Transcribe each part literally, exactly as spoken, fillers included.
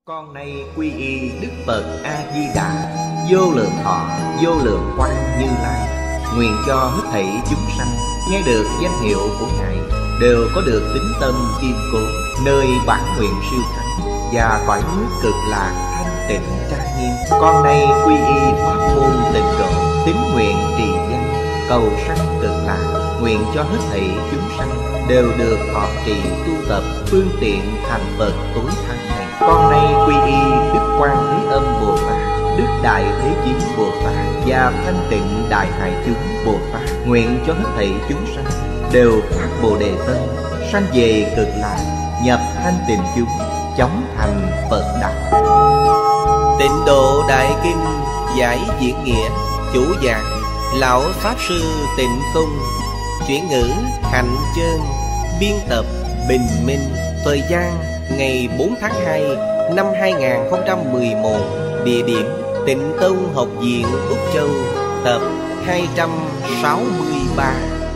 Con nay quy y Đức Phật A-di-đà, vô lượng thọ, vô lượng quang Như Lai. Nguyện cho hết thảy chúng sanh nghe được danh hiệu của Ngài đều có được tín tâm kiên cố, nơi bản nguyện siêu thắng và cõi nước cực lạc thanh tịnh trang nghiêm. Con nay quy y pháp môn tịnh độ, tín nguyện trì danh, cầu sanh cực lạc. Nguyện cho hết thảy chúng sanh đều được thọ trì tu tập phương tiện thành Phật tối thắng này. Con nay quy y Đức Quan Thế Âm Bồ Tát, Đức Đại Thế Chí Bồ Tát và Thanh Tịnh Đại Hải Chúng Bồ Tát. Nguyện cho hết thảy chúng sanh đều phát Bồ Đề tâm, sanh về cực lạc, nhập thanh tịnh chúng, chóng thành Phật đạo. Tịnh Độ Đại Kinh giải diễn nghĩa. Chủ giảng Lão Pháp Sư Tịnh Không. Chuyển ngữ Hạnh Chơn. Biên tập Bình Minh. Thời gian ngày bốn tháng hai năm hai nghìn không trăm mười một. Địa điểm Tịnh Tông Học viện Úc Châu. Tập hai trăm sáu mươi ba.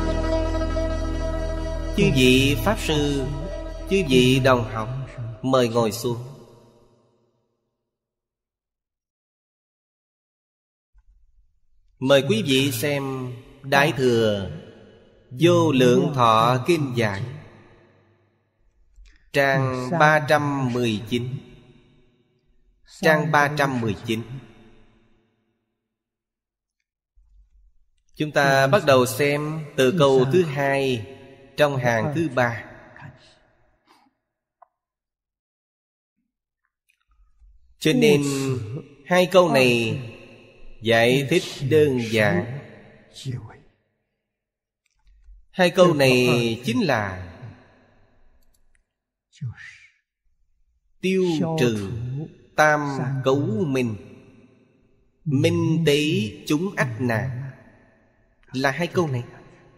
Chư vị Pháp Sư, chư vị đồng học, mời ngồi xuống. Mời quý vị xem Đại Thừa Vô Lượng Thọ Kinh Giảng, trang ba trăm mười chín. Trang ba trăm mười chín. Chúng ta bắt đầu xem từ câu thứ hai trong hàng thứ ba. Cho nên hai câu này giải thích đơn giản. Hai câu này chính là tiêu trừ tam cấu minh, minh tế chúng ách nạn. Là hai câu này.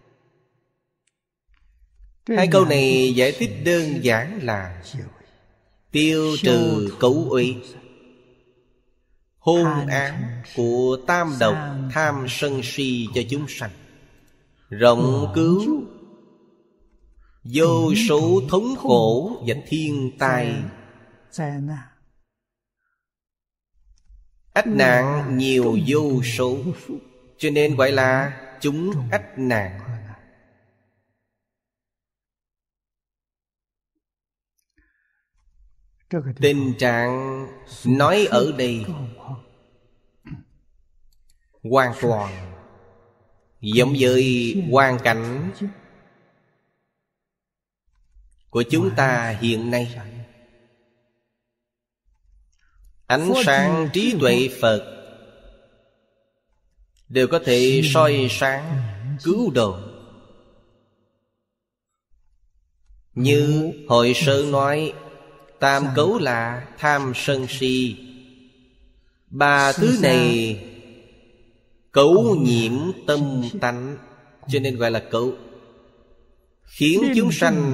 Hai câu này giải thích đơn giản là tiêu trừ cấu uy, hôn ám của tam độc tham sân si cho chúng sanh, rộng cứu vô số thống khổ và thiên tai. Ách nạn nhiều vô số, cho nên gọi là chúng ách nạn. Tình trạng nói ở đây hoàn toàn giống với hoàn cảnh của chúng ta hiện nay. Ánh sáng trí tuệ Phật đều có thể soi sáng cứu độ. Như Hội Sơn nói, tam cấu là tham sân si. Ba thứ này cấu nhiễm tâm tánh, cho nên gọi là cấu, khiến chúng sanh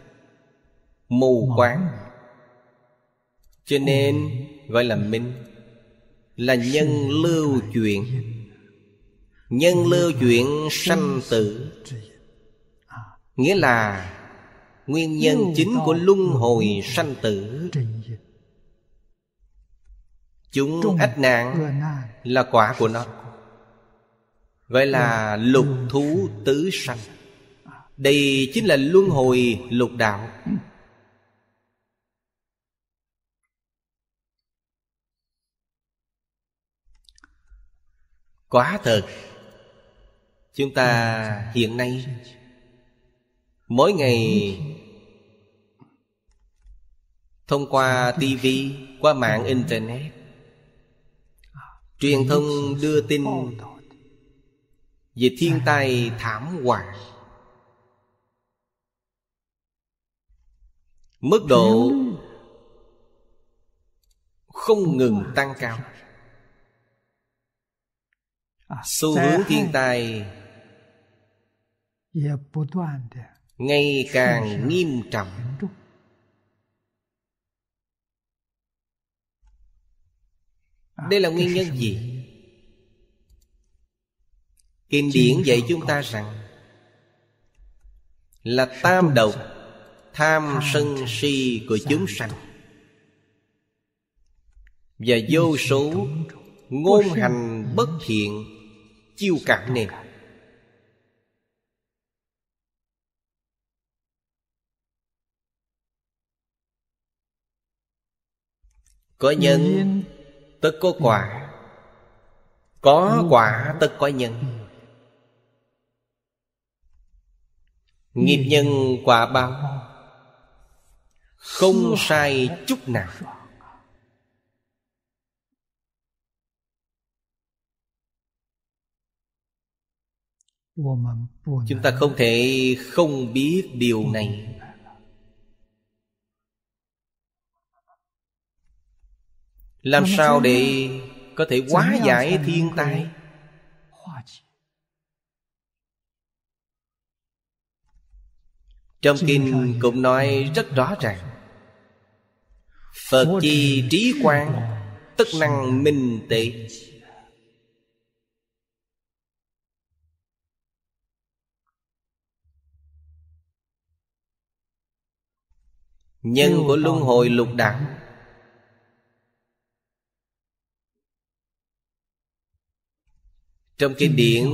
mù quáng, cho nên gọi là minh. Là nhân lưu chuyển. Nhân lưu chuyển sanh tử, nghĩa là nguyên nhân chính của luân hồi sanh tử. Chúng ách nạn là quả của nó, gọi là lục thú tứ sanh. Đây chính là luân hồi lục đạo. Quả thật, chúng ta hiện nay mỗi ngày thông qua ti vi, qua mạng internet, truyền thông đưa tin về thiên tai thảm họa. Mức độ không ngừng tăng cao. Xu hướng thiên tai ngày càng nghiêm trọng. Đây là nguyên nhân gì? Kinh điển dạy chúng ta rằng là tam độc tham sân si của chúng sanh. và vô số ngôn hành bất thiện chiêu cảm nè. Có nhân tất có quả, có quả tất có nhân. Nghiệp nhân quả báo, không sai chút nào. Chúng ta không thể không biết điều này. Làm sao để có thể hóa giải thiên tai? Trong kinh cũng nói rất rõ ràng: Phật chi trí quang, tất năng minh tệ. Nhân của luân hồi lục đạo, trong kinh điển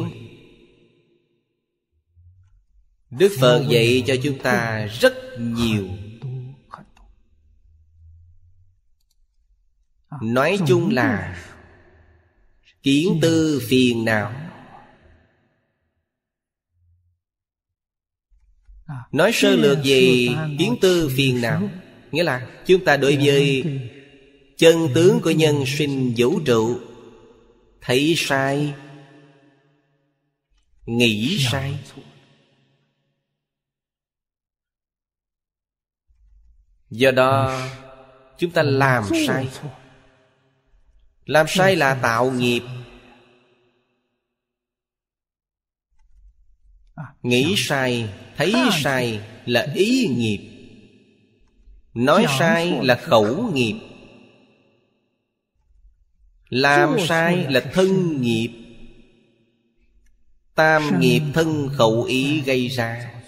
Đức Phật dạy cho chúng ta rất nhiều. Nói chung là kiến tư phiền não. Nói sơ lược về kiến tư phiền não, nghĩa là chúng ta đối với chân tướng của nhân sinh vũ trụ thấy sai, nghĩ sai. Do đó chúng ta làm sai. Làm sai là tạo nghiệp. Nghĩ sai, thấy sai là ý nghiệp. Nói sai là khẩu nghiệp. Làm sai là thân nghiệp. Tam nghiệp thân khẩu ý gây ra.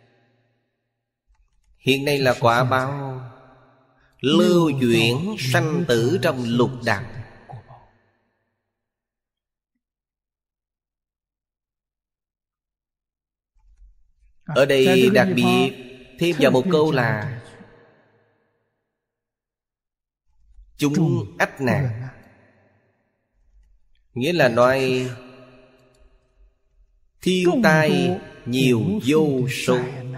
Hiện nay là quả báo lưu chuyển sanh tử trong lục đạo. Ở đây đặc biệt thêm vào một câu là chúng ách nạn. Nghĩa là nói thiên tai nhiều vô số.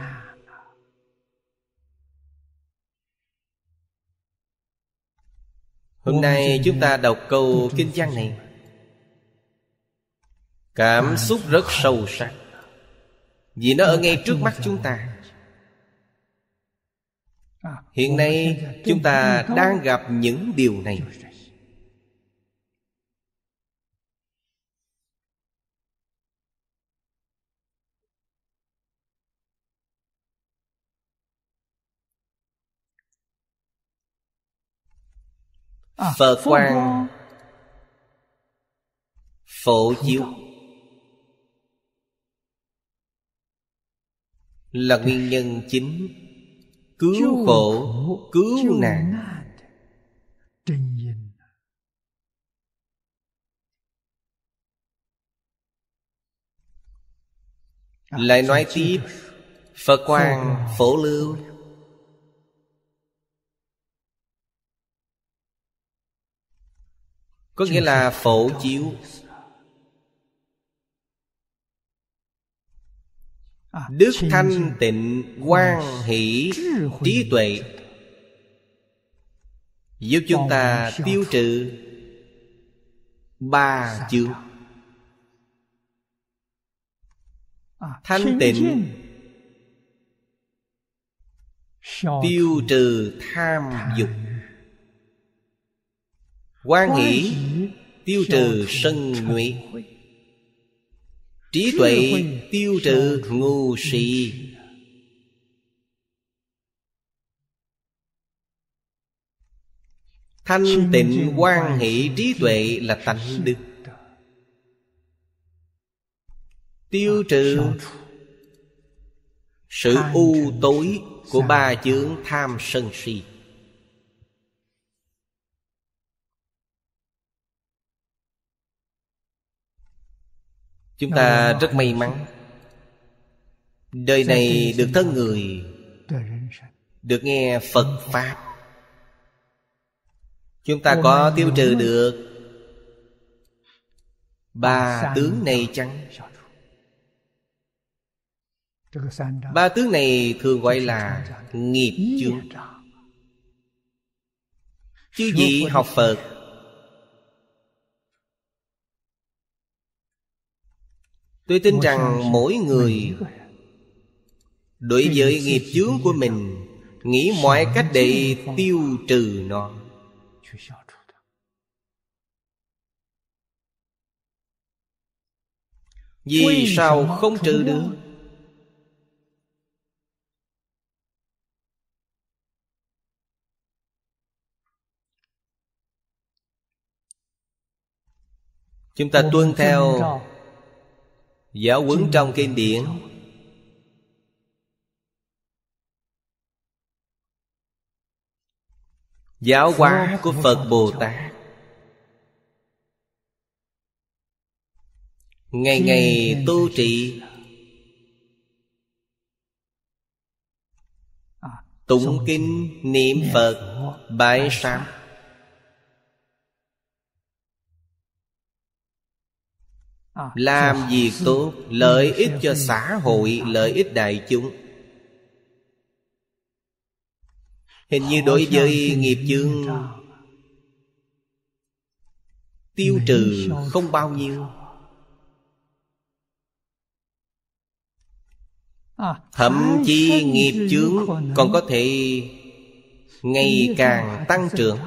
Hôm nay chúng ta đọc câu kinh văn này, cảm xúc rất sâu sắc, vì nó ở ngay trước mắt chúng ta. Hiện nay chúng ta đang gặp những điều này. Phật quang phổ chiếu là nguyên nhân chính cứu khổ, cứu nạn. Lại nói tiếp, Phật quang phổ lưu có nghĩa là phổ chiếu. Đức thanh tịnh hoan hỷ trí tuệ giúp chúng ta tiêu trừ ba chướng. Thanh tịnh tiêu trừ tham dục. Hoan hỷ tiêu trừ sân nhuệ. Trí tuệ tiêu trừ ngu si. Thanh tịnh hoan hỷ trí tuệ là tánh đức. Tiêu trừ sự u tối của ba chướng tham sân si. Chúng ta rất may mắn, đời này được thân người, được nghe Phật Pháp. Chúng ta có tiêu trừ được ba tướng này chăng? Ba tướng này thường gọi là nghiệp chướng. Chứ gì học Phật, tôi tin rằng mỗi người đối với nghiệp chướng của mình nghĩ mọi cách để tiêu trừ nó. Vì sao không trừ được? Chúng ta tuân theo giáo huấn trong kinh điển. Giáo hóa của Phật Bồ Tát, ngày ngày tu trì, tụng kinh niệm Phật, bái sám, làm việc tốt, lợi ích cho xã hội, lợi ích đại chúng. Hình như đối với nghiệp chướng tiêu trừ không bao nhiêu. Thậm chí nghiệp chướng còn có thể ngày càng tăng trưởng.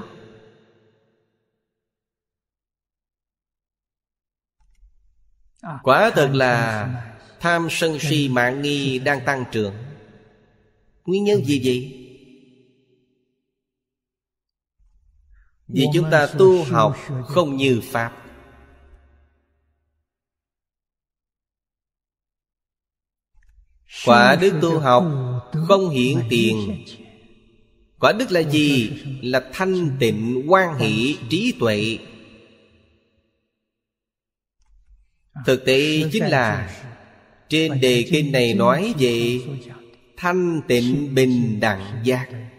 Quả thật là tham sân si mạn nghi đang tăng trưởng. Nguyên nhân gì vậy? Vì chúng ta tu học không như Pháp. Quả đức tu học không hiển tiền. Quả đức là gì? Là thanh tịnh, hoan hỷ, trí tuệ. Thực tế chính là trên đề kinh này nói về thanh tịnh bình đẳng giác.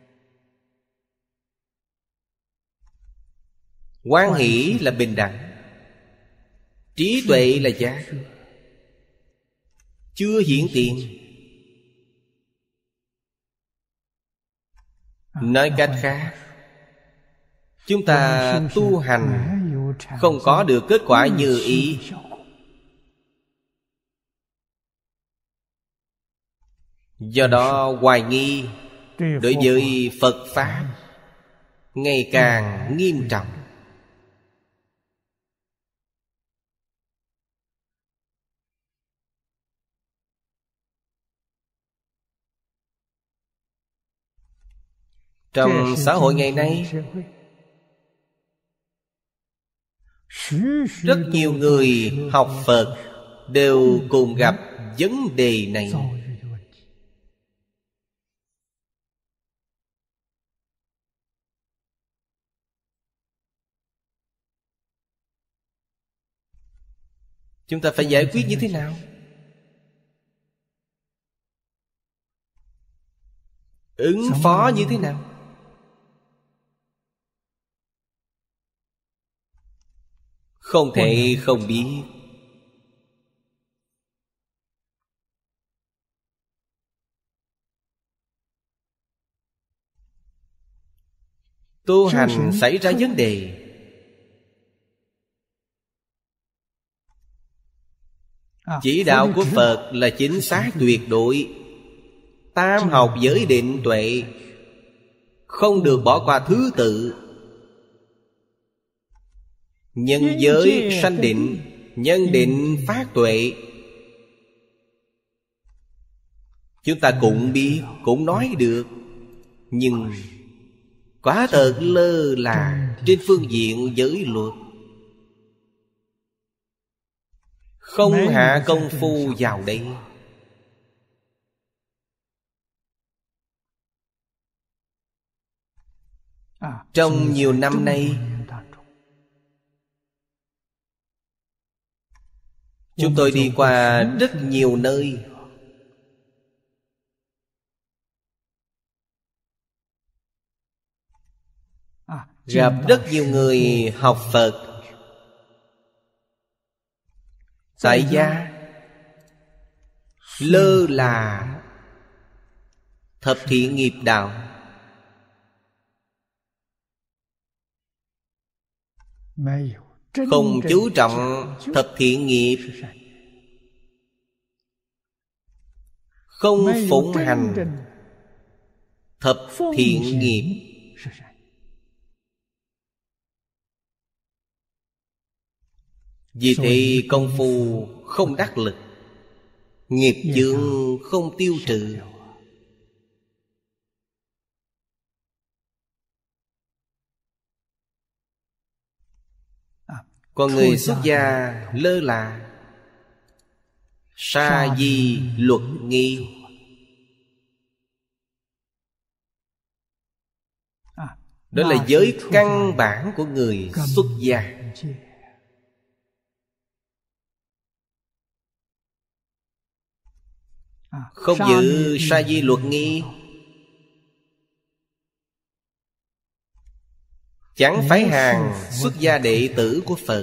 Hoan hỷ là bình đẳng, trí tuệ là giác, chưa hiển tiền. Nói cách khác, chúng ta tu hành không có được kết quả như ý. Do đó hoài nghi đối với Phật Pháp ngày càng nghiêm trọng. Trong xã hội ngày nay, rất nhiều người học Phật đều cùng gặp vấn đề này. Chúng ta phải giải quyết như thế nào? Ứng phó như thế nào? Không thể không biết. Tu hành xảy ra vấn đề, chỉ đạo của Phật là chính xác tuyệt đối. Tam học giới định tuệ, không được bỏ qua thứ tự. Nhân giới sanh định, nhân định phát tuệ. Chúng ta cũng biết, cũng nói được, nhưng quả thật lơ là trên phương diện giới luật, không hạ công phu vào đây. Trong nhiều năm nay, Chúng tôi đi qua rất nhiều nơi. Gặp rất nhiều người học Phật tại gia lơ là thập thiện nghiệp đạo, không chú trọng thập thiện nghiệp, không phụng hành thập thiện nghiệp. Vì thế công phu không đắc lực, nghiệp chướng không tiêu trừ. Còn người xuất gia lơ là, sa di luật nghi. Đó là giới căn bản của người xuất gia. Không giữ sa di luật nghi, chẳng phải hàng xuất gia đệ tử của Phật.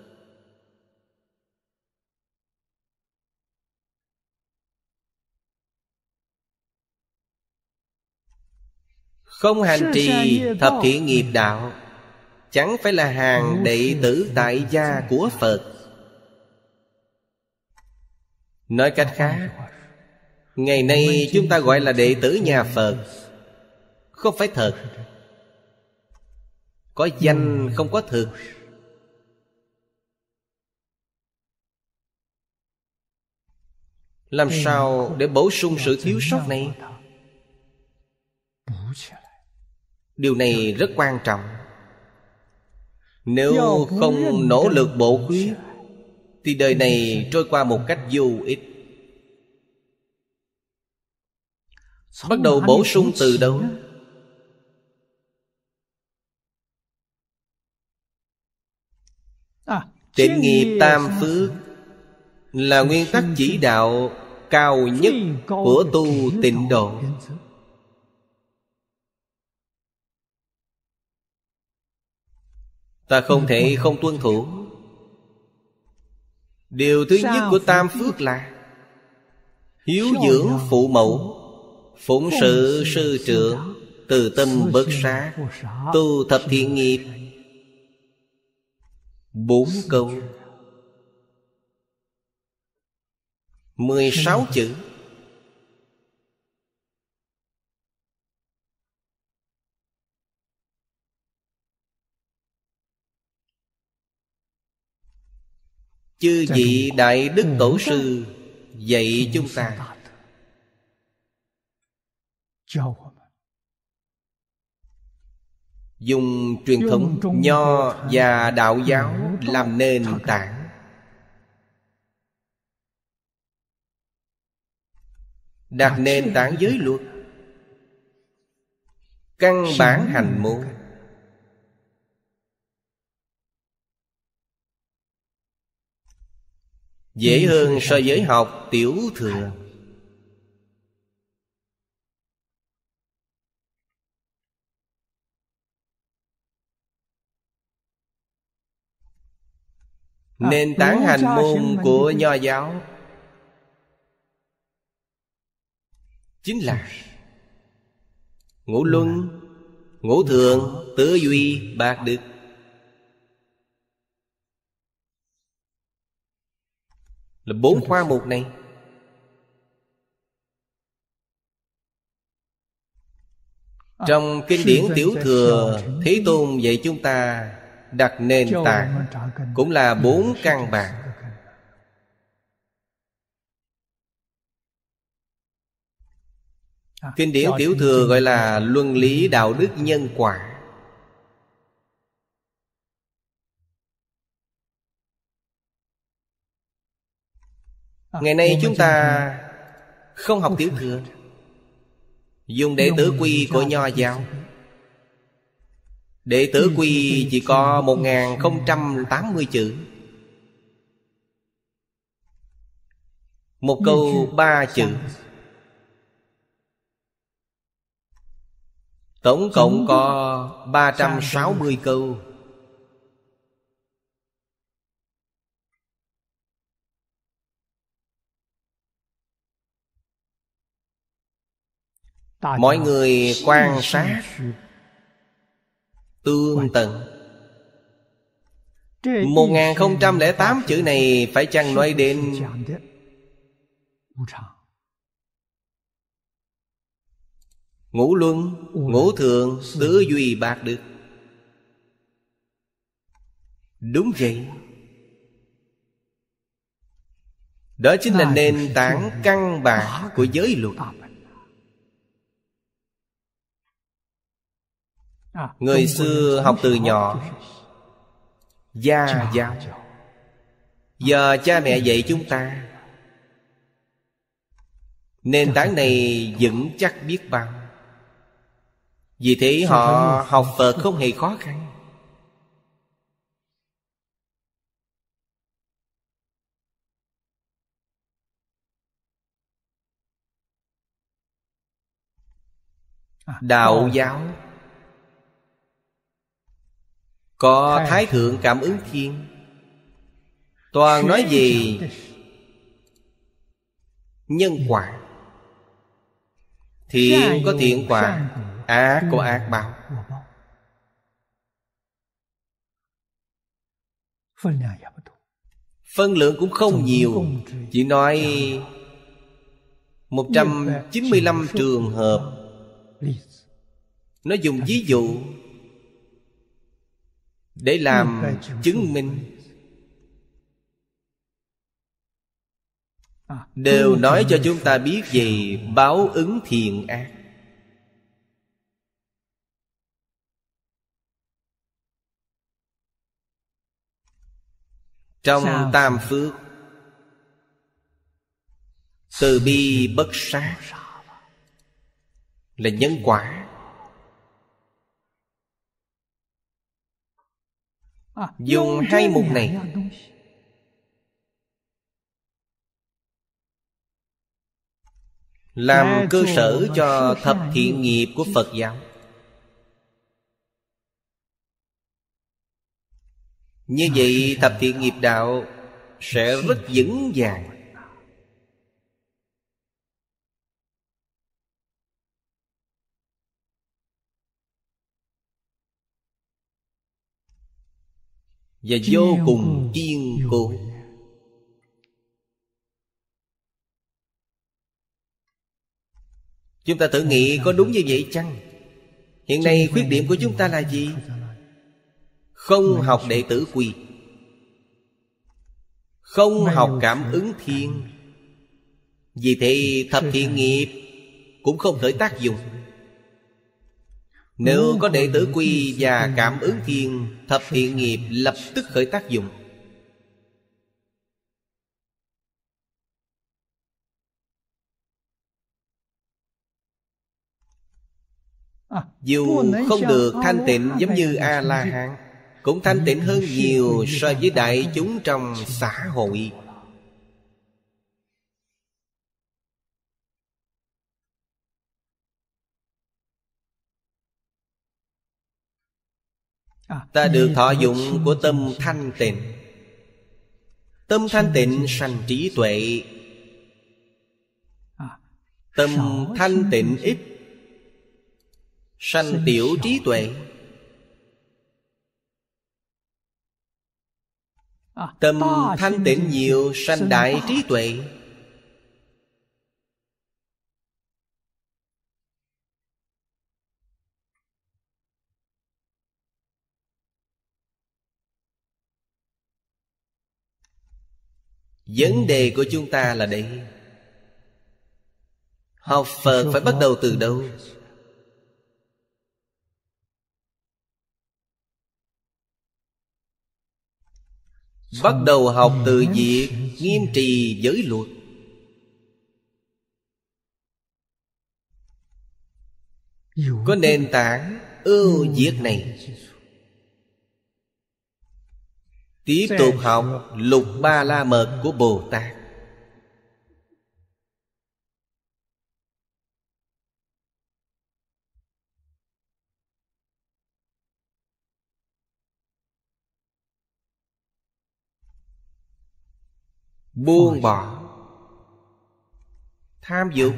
Không hành trì thập thiện nghiệp đạo, chẳng phải là hàng đệ tử tại gia của Phật. Nói cách khác, ngày nay chúng ta gọi là đệ tử nhà Phật, không phải thật. Có danh không có thực. Làm sao để bổ sung sự thiếu sót này? Điều này rất quan trọng. Nếu không nỗ lực bổ khuyết thì đời này trôi qua một cách vô ích. Bắt đầu bổ sung từ đâu? Tịnh nghiệp tam phước là nguyên tắc chỉ đạo cao nhất của tu tịnh độ. Ta không thể không tuân thủ. Điều thứ nhất của tam phước là hiếu dưỡng phụ mẫu, phụng sự sư trưởng, từ tâm bớt sát, tu thập thiện nghiệp. Bốn câu, mười sáu chữ. Chư vị Đại Đức Tổ Sư dạy chúng ta, dùng truyền thống Nho và Đạo giáo làm nền tảng, đặt nền tảng giới luật, căn bản hành môn. Dễ hơn so với học tiểu thừa. Nền tảng hành môn của Nho giáo chính là ngũ luân, ngũ thường, tứ duy, bát đức. Là bốn khoa mục này. Trong kinh điển tiểu thừa, Thế Tôn dạy chúng ta đặt nền tảng cũng là bốn căn bản. Kinh điển tiểu thừa gọi là luân lý đạo đức nhân quả. Ngày nay chúng ta không học tiểu thừa, dùng đệ tử quy của Nho giáo. Đệ tử quy chỉ có một nghìn không trăm tám mươi chữ. Một câu ba chữ. Tổng cộng có ba trăm sáu mươi câu. Mọi người quan sát tương tận. Một nghìn không trăm lẻ tám chữ này phải chăng nói đến ngũ luân, ngũ thường, tứ duy bát đức? Đúng vậy. Đó chính là nền tảng căn bản của giới luật. Người xưa học từ nhỏ, gia giáo, giờ cha mẹ dạy chúng ta, nền tảng này vững chắc biết bao. Vì thế họ học Phật không hề khó khăn. Đạo giáo có Thái Thượng Cảm Ứng Thiên, toàn nói gì nhân quả. Thiện có thiện quả, ác có ác báo. Phân lượng cũng không nhiều, chỉ nói một trăm chín mươi lăm trường hợp. Nó dùng ví dụ để làm chứng minh, đều nói cho chúng ta biết về báo ứng thiện ác. Trong tam phước, từ bi bất sát là nhân quả. Dùng hai mục này làm cơ sở cho thập thiện nghiệp của Phật giáo. Như vậy thập thiện nghiệp đạo sẽ rất vững vàng. Và vô cùng kiên cố. Chúng ta thử nghĩ có đúng như vậy chăng? Hiện nay khuyết điểm của chúng ta là gì? Không học đệ tử quy, không học cảm ứng thiên. Vì thế thập thiện nghiệp cũng không khởi tác dụng. Nếu có đệ tử quy và cảm ứng thiên, thập thiện nghiệp lập tức khởi tác dụng. Dù không được thanh tịnh giống như A-la-hán, cũng thanh tịnh hơn nhiều so với đại chúng trong xã hội. Ta được thọ dụng của tâm thanh tịnh. Tâm thanh tịnh sanh trí tuệ. Tâm thanh tịnh ít sanh tiểu trí tuệ. Tâm thanh tịnh nhiều sanh đại trí tuệ. Vấn đề của chúng ta là đây. Học Phật phải bắt đầu từ đâu? Bắt đầu học từ việc nghiêm trì giới luật. Có nền tảng ưu việt này, tiếp tục học Lục Ba La Mật của Bồ Tát. buông bỏ tham dục.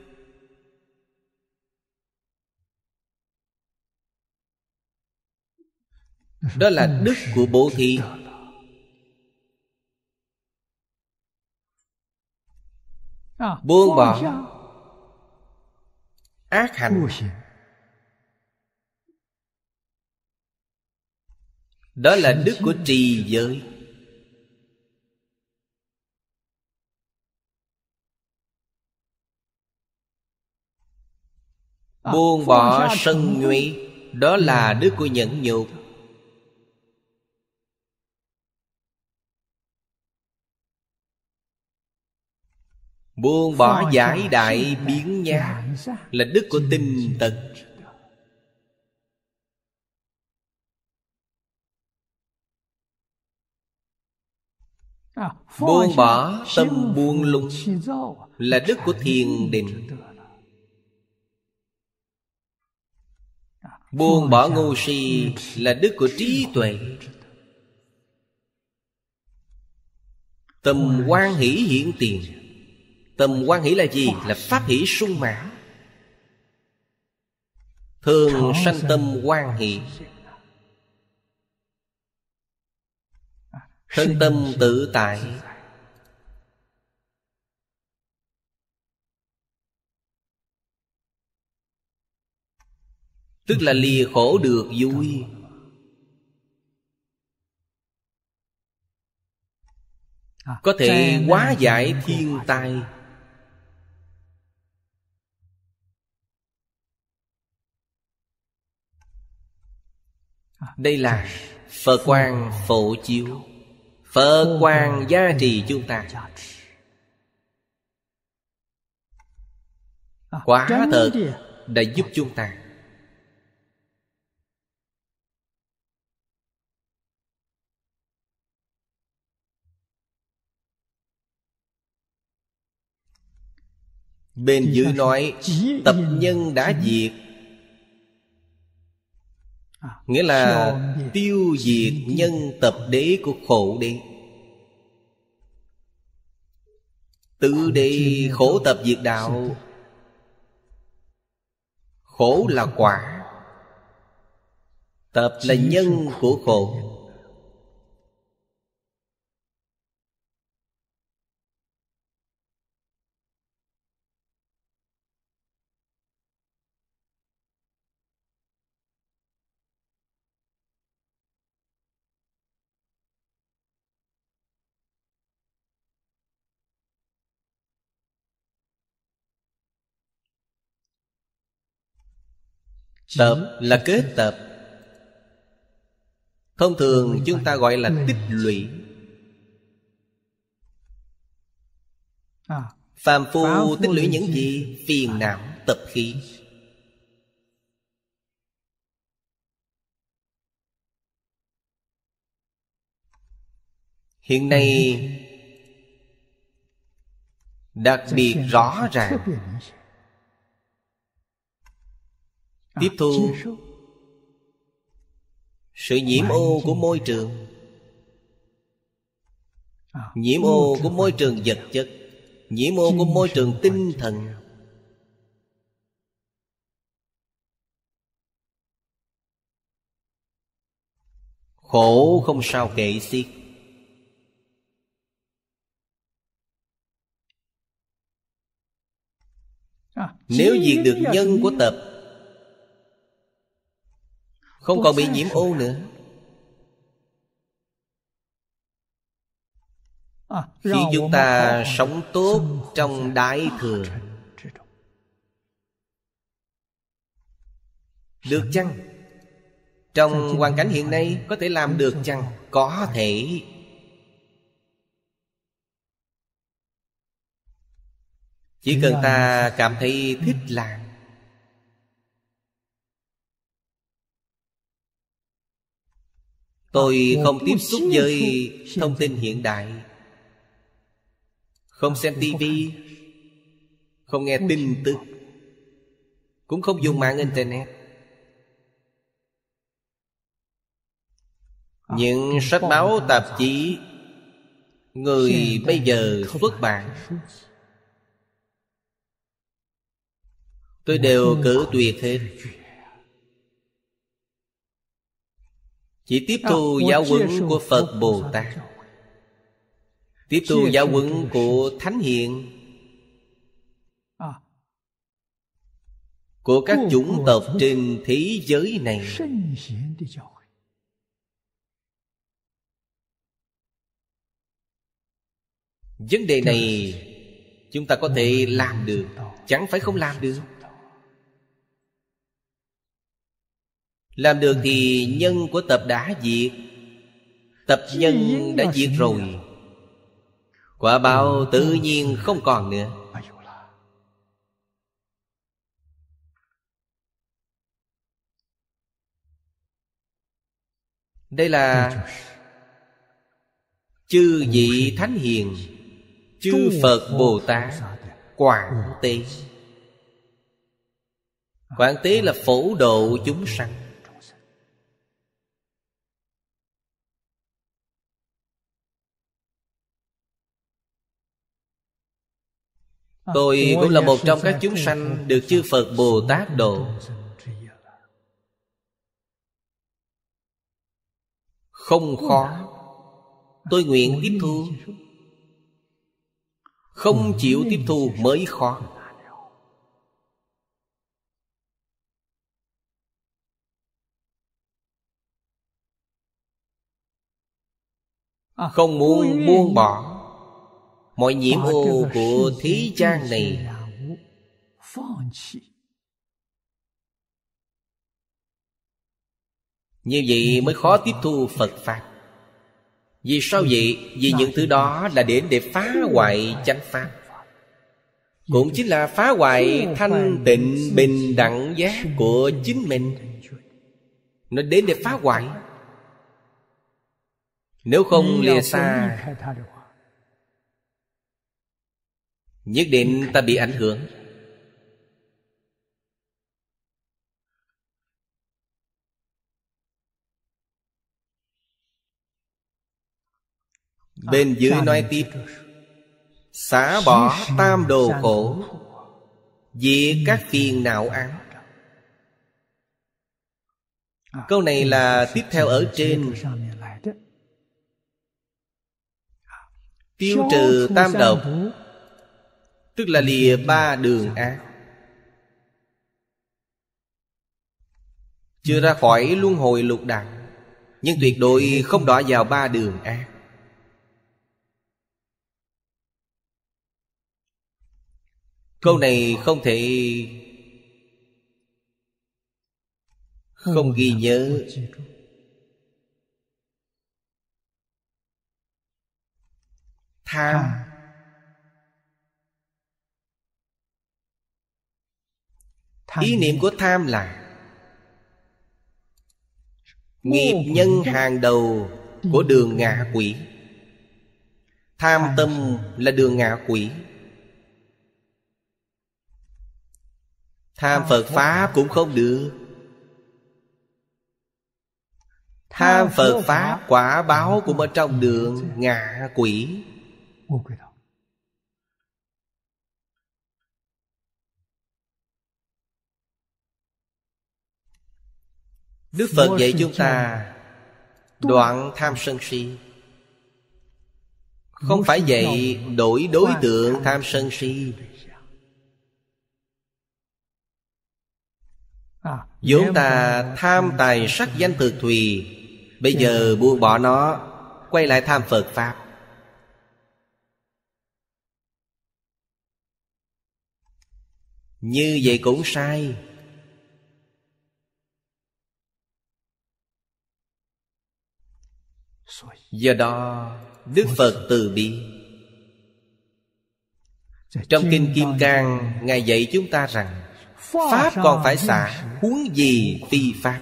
Đó là đức của bố thí. Buông bỏ ác hành. Đó là đức của trì giới. Buông bỏ sân nhuệ. Đó là đức của nhẫn nhục. Buông bỏ giải đại biến nhát. Là đức của tinh tấn. Buông bỏ tâm buông lung. Là đức của thiền định. Buông bỏ ngu si. Là đức của trí tuệ. Tâm hoan hỷ hiện tiền. Tâm hoan hỷ là gì? Là pháp hỷ sung mãn. Thường sanh tâm hoan hỷ. Thân tâm tự tại. Tức là lìa khổ được vui. Có thể hóa giải thiên tai. Đây là Phật quang phổ chiếu. Phật quang gia trì chúng ta. Quả thật đã giúp chúng ta. Bên dưới nói tập nhân đã diệt. Nghĩa là tiêu diệt nhân tập đế của khổ đế. Tự đế khổ tập diệt đạo. Khổ là quả. Tập là nhân của khổ. Tập là kết tập. Thông thường chúng ta gọi là tích lũy. Phàm phu tích lũy những gì? Phiền não, tập khí. Hiện nay đặc biệt rõ ràng tiếp thu sự nhiễm ô của môi trường. Nhiễm ô của môi trường vật chất, nhiễm ô của môi trường tinh thần. Khổ không sao kể xiết. Nếu diệt được nhân của tập, không còn bị nhiễm ô nữa, khi chúng ta sống tốt trong đại thừa. Được chăng? Trong hoàn cảnh hiện nay có thể làm được chăng? Có thể. Chỉ cần ta cảm thấy thích làm. Tôi không tiếp xúc với thông tin hiện đại, không xem tivi, không nghe tin tức, cũng không dùng mạng internet. Những sách báo tạp chí người bây giờ xuất bản, tôi đều cử tuyệt hết. Chỉ tiếp thu giáo huấn của Phật Bồ Tát, tiếp thu giáo huấn của Thánh Hiền, của các chủng tộc trên thế giới này. Vấn đề này chúng ta có thể làm được, chẳng phải không làm được. Làm được thì nhân của tập đã diệt. Tập nhân đã diệt rồi, quả báo tự nhiên không còn nữa. Đây là chư vị Thánh Hiền, chư Phật Bồ Tát quảng tế. Quảng tế là phổ độ chúng sanh. Tôi cũng là một trong các chúng sanh được chư Phật Bồ Tát độ. Không khó, tôi nguyện tiếp thu. Không chịu tiếp thu mới khó. Không muốn buông bỏ mọi nhiễm ô của thế gian này. Như vậy mới khó tiếp thu Phật Pháp. Vì sao vậy? Vì những thứ đó là đến để phá hoại chánh Pháp, cũng chính là phá hoại thanh tịnh bình đẳng giác của chính mình. Nó đến để phá hoại. Nếu không lìa xa, nhất định ta bị ảnh hưởng. Bên dưới nói tiếp: xả bỏ tam đồ khổ, diệt các phiền não ám. Câu này là tiếp theo ở trên. Tiêu trừ tam độc, tức là lìa ba đường ác, chưa ra khỏi luân hồi lục đạo, nhưng tuyệt đối không đọa vào ba đường ác. Câu này không thể không ghi nhớ. Tham, ý niệm của tham là nghiệp nhân hàng đầu của đường ngạ quỷ. Tham tâm là đường ngạ quỷ. Tham Phật Pháp cũng không được. Tham Phật Pháp quả báo cũng ở trong đường ngạ quỷ. Đức Phật dạy chúng ta đoạn tham sân si, không phải dạy đổi đối tượng tham sân si. Vốn ta tham tài sắc danh thực thùy, bây giờ buông bỏ nó, quay lại tham Phật Pháp. Như vậy cũng sai. Do đó Đức Phật từ bi. Trong Kinh Kim Cang, Ngài dạy chúng ta rằng Pháp còn phải xả, huống gì phi Pháp.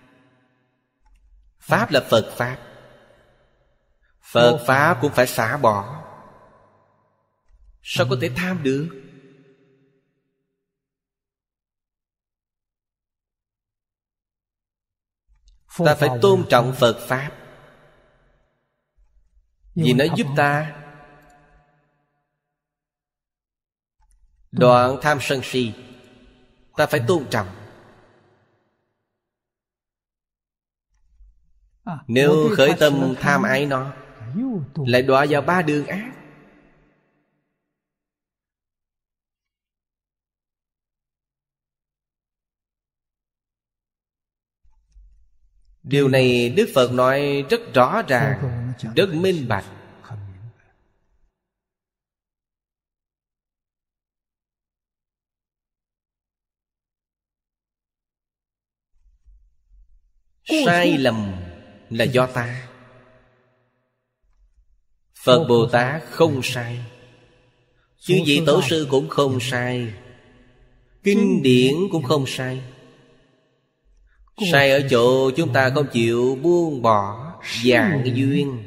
Pháp là Phật Pháp, Phật Pháp cũng phải xả bỏ. Sao có thể tham được? Ta phải tôn trọng Phật Pháp, vì nó giúp ta Đoạn tham sân si, ta phải tôn trọng. Nếu khởi tâm tham ái nó, lại đọa vào ba đường ác. Điều này Đức Phật nói rất rõ ràng, rất minh bạch. Sai lầm là do ta. Phật Bồ Tát không sai, chư vị tổ sư cũng không sai, kinh điển cũng không sai. Sai ở chỗ chúng ta không chịu buông bỏ dạng duyên.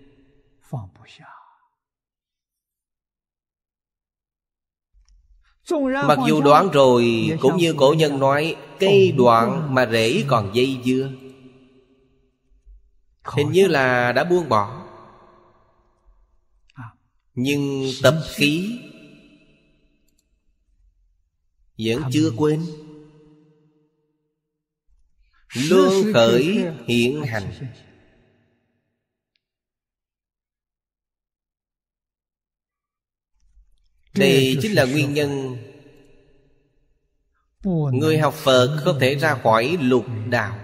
Mặc dù đoạn rồi, cũng như cổ nhân nói, cây đoạn mà rễ còn dây dưa. Hình như là đã buông bỏ, nhưng tập khí vẫn chưa quên, luôn khởi hiện hành. Đây chính là nguyên nhân người học Phật không thể ra khỏi lục đạo.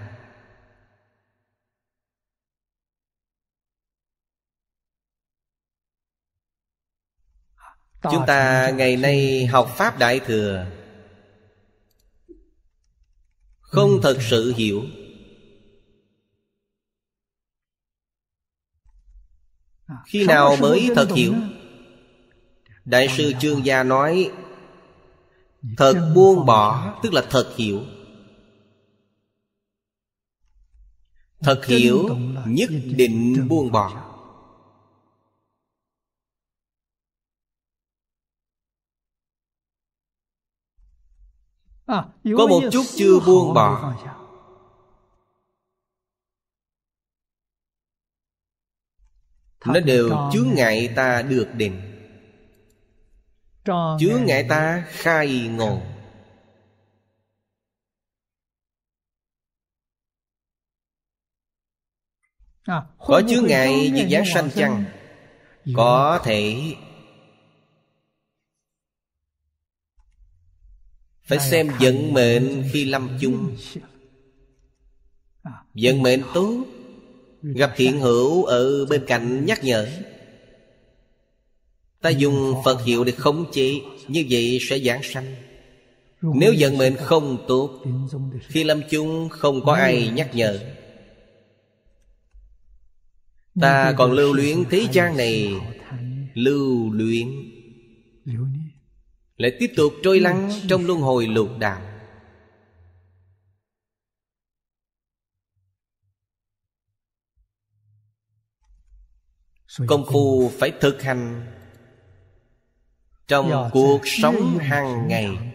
Chúng ta ngày nay học Pháp Đại Thừa không thật sự hiểu. Khi nào mới thật hiểu? Đại sư Chương Gia nói, thật buông bỏ tức là thật hiểu. Thật hiểu nhất định buông bỏ. Có một chút chưa buông bỏ, nó đều chướng ngại ta được định, chướng ngại ta khai ngộ. Có chướng ngại việc giảng sanh chăng? Có thể. Phải xem vận mệnh khi lâm chung. Vận mệnh tốt, gặp thiện hữu ở bên cạnh nhắc nhở, ta dùng Phật hiệu để khống chế, như vậy sẽ giảng sanh. Nếu vận mệnh không tốt, khi lâm chung không có ai nhắc nhở, ta còn lưu luyến thế gian này, lưu luyến, lại tiếp tục trôi lăn trong luân hồi lục đạo. Công phu phải thực hành trong cuộc sống hàng ngày.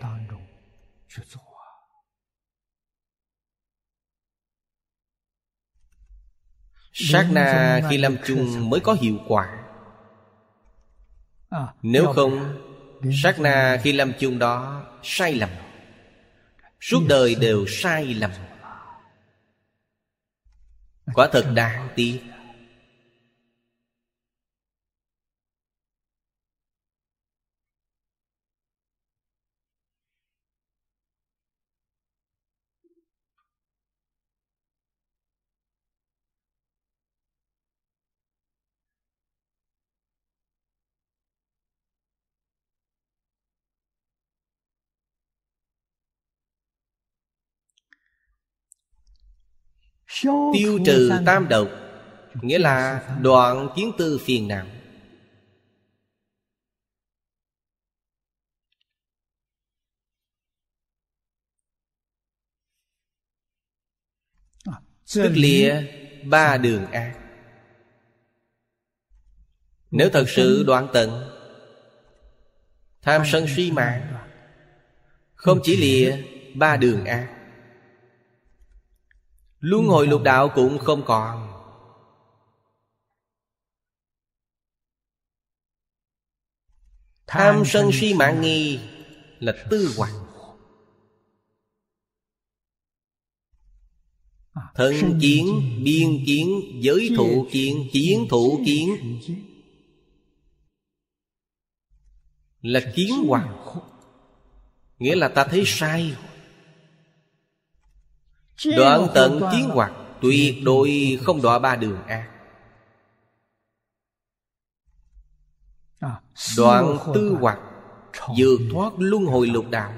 Sát na khi lâm chung mới có hiệu quả. Nếu không, sát na khi lâm chung đó sai lầm, suốt đời đều sai lầm, quả thật đáng tiếc. Tiêu trừ tam độc, nghĩa là đoạn kiến tư phiền não. Tức lìa ba đường ác. Nếu thật sự đoạn tận tham sân si mạng, không chỉ lìa ba đường ác, luân hồi lục đạo cũng không còn. Tham sân si mạng nghi là tư hoặc. Thân kiến, biên kiến, giới thụ kiến, kiến thụ kiến là kiến hoặc. Nghĩa là ta thấy sai. Đoạn tận kiến hoặc, tuyệt đối không đọa ba đường ác. Đoạn tư hoặc, vượt thoát luân hồi lục đạo.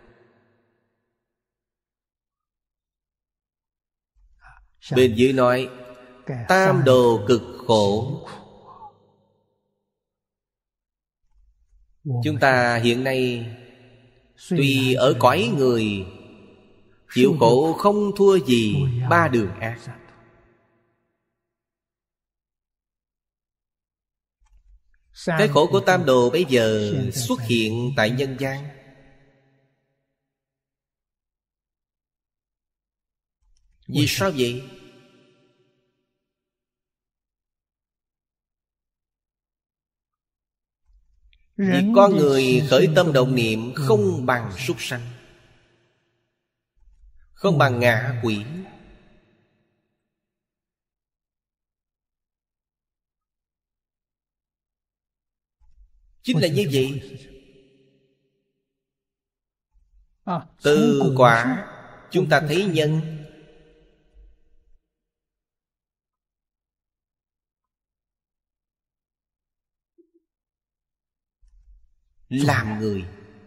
Bên dưới nói tam đồ cực khổ. Chúng ta hiện nay tuy ở cõi người, chịu khổ không thua gì ba đường ác. Cái khổ của tam đồ bây giờ xuất hiện tại nhân gian. Vì sao vậy? Vì con người khởi tâm động niệm không bằng súc sanh, không bằng ngạ quỷ. Chính là như vậy. Từ quả chúng ta thấy nhân. Làm người,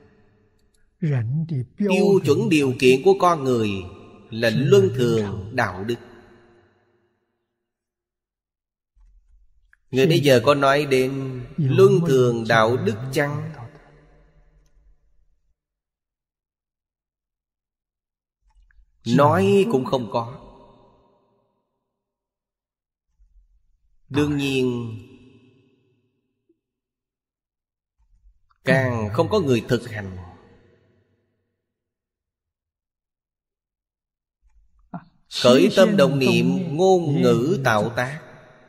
tiêu chuẩn điều kiện của con người là luân thường đạo đức. Người bây giờ có nói đến luân thường đạo đức chăng? Nói cũng không có. Đương nhiên càng không có người thực hành. Khởi tâm động niệm, ngôn ngữ tạo tác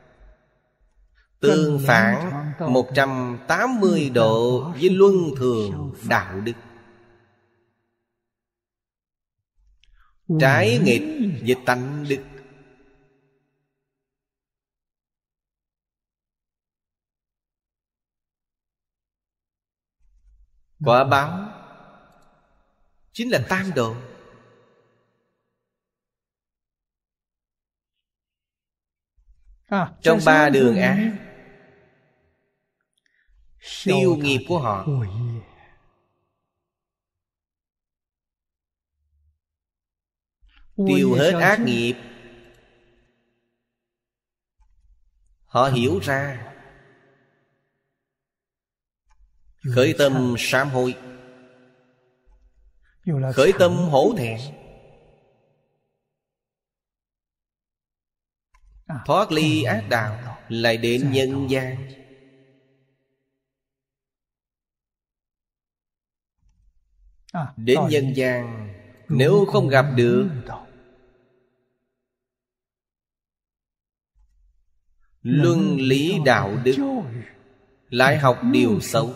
tương phản một trăm tám mươi độ với luân thường đạo đức. Trái nghịch với tánh đức. Quả báo chính là tam độ. Trong ba đường ác, tiêu nghiệp của họ, tiêu hết ác nghiệp. Họ hiểu ra, khởi tâm sám hối, khởi tâm hổ thẹn, thoát ly ác đạo, lại đến nhân gian. Đến nhân gian, nếu không gặp được luân lý đạo đức, lại học điều xấu.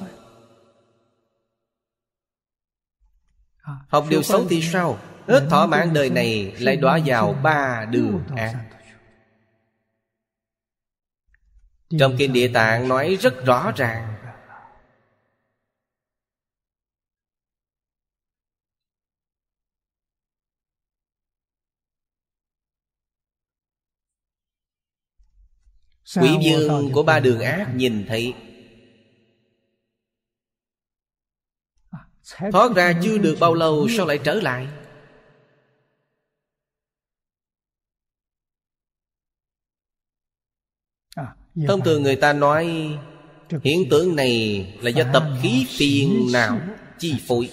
Học điều xấu thì sao? Hết thỏa mãn đời này, lại đọa vào ba đường ác. Trong kinh Địa Tạng nói rất rõ ràng. Quỷ vương của ba đường ác nhìn thấy, thoát ra chưa được bao lâu sao lại trở lại? Thông thường người ta nói hiện tượng này là do tập khí phiền não chi phối.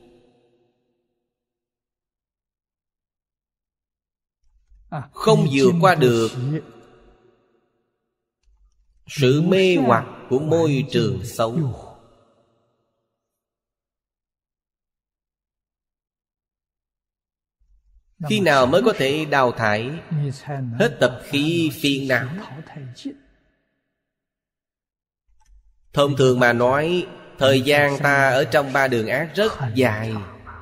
Không vượt qua được sự mê hoặc của môi trường xấu. Khi nào mới có thể đào thải hết tập khí phiền não? Thông thường mà nói, Thời gian ta ở trong ba đường ác rất dài,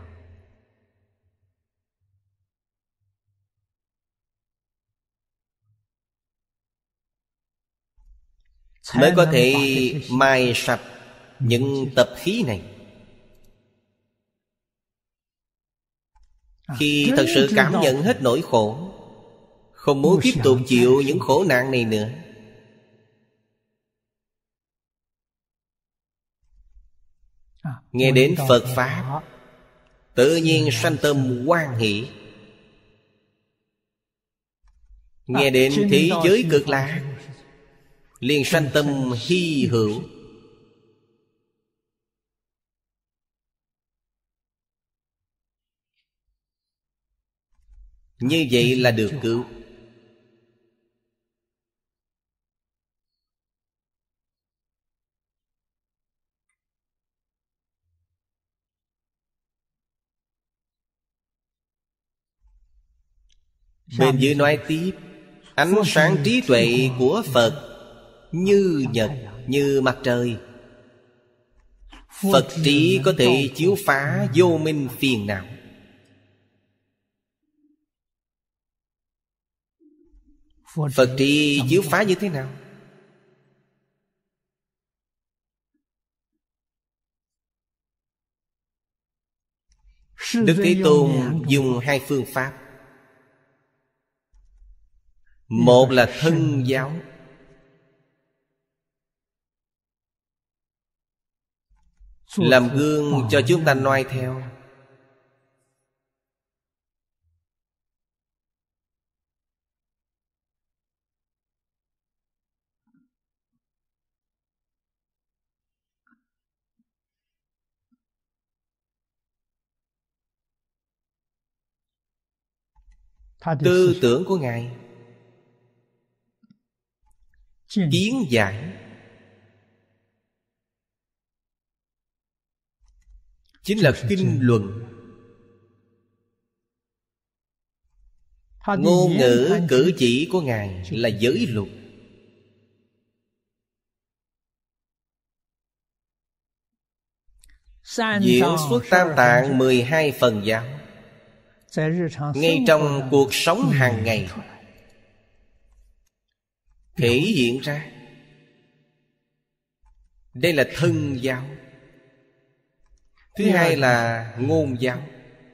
mới có thể mai sạch những tập khí này. Khi thật sự cảm nhận hết nỗi khổ, không muốn tiếp tục chịu những khổ nạn này nữa, nghe đến Phật Pháp tự nhiên sanh tâm hoan hỷ. Nghe đến thế giới cực lạc liền sanh tâm hy hữu. Như vậy là được cứu. Bên dưới nói tiếp: ánh sáng trí tuệ của Phật như nhật, như mặt trời. Phật trí có thể chiếu phá vô minh phiền não. Phật trí chiếu phá như thế nào? Đức Thế Tôn dùng hai phương pháp. Một là thân giáo, làm gương cho chúng ta noi theo. Tư tưởng của Ngài kiến giải chính là kinh luận. Ngôn ngữ cử chỉ của Ngài là giới luật. Diễn xuất tam tạng mười hai phần giáo ngay trong cuộc sống hàng ngày thể hiện ra. Đây là thân giáo. Thứ hai là ngôn giáo,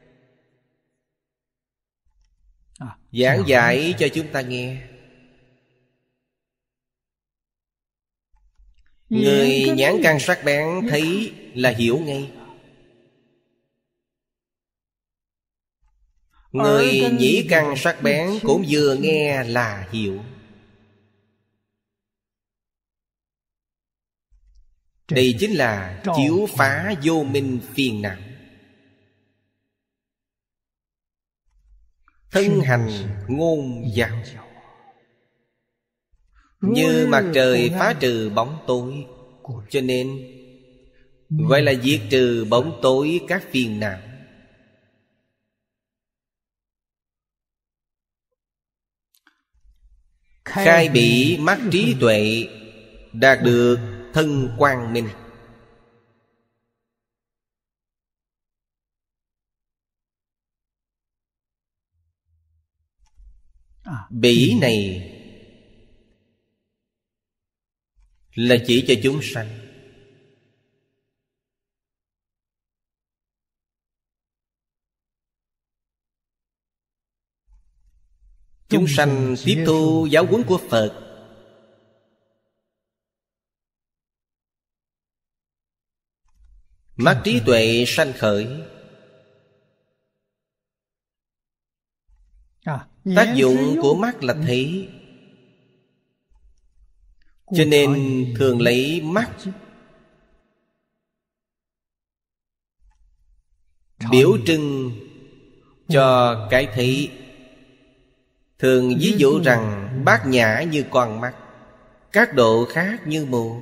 giảng giải cho chúng ta nghe. Người nhãn căn sắc bén thấy là hiểu ngay. Người nhĩ căn sắc bén cũng vừa nghe là hiểu. Đây chính là chiếu phá vô minh phiền não. Thân hành ngôn giáo như mặt trời phá trừ bóng tối, cho nên gọi là diệt trừ bóng tối các phiền não. Khai bỉ mắt trí tuệ, đạt được thân quang minh. Bỉ này là chỉ cho chúng sanh. Chúng sanh tiếp thu giáo huấn của Phật, mắt trí tuệ sanh khởi. Tác dụng của mắt là thấy, cho nên thường lấy mắt biểu trưng cho cái thấy. Thường ví dụ rằng bát nhã như con mắt, các độ khác như mù.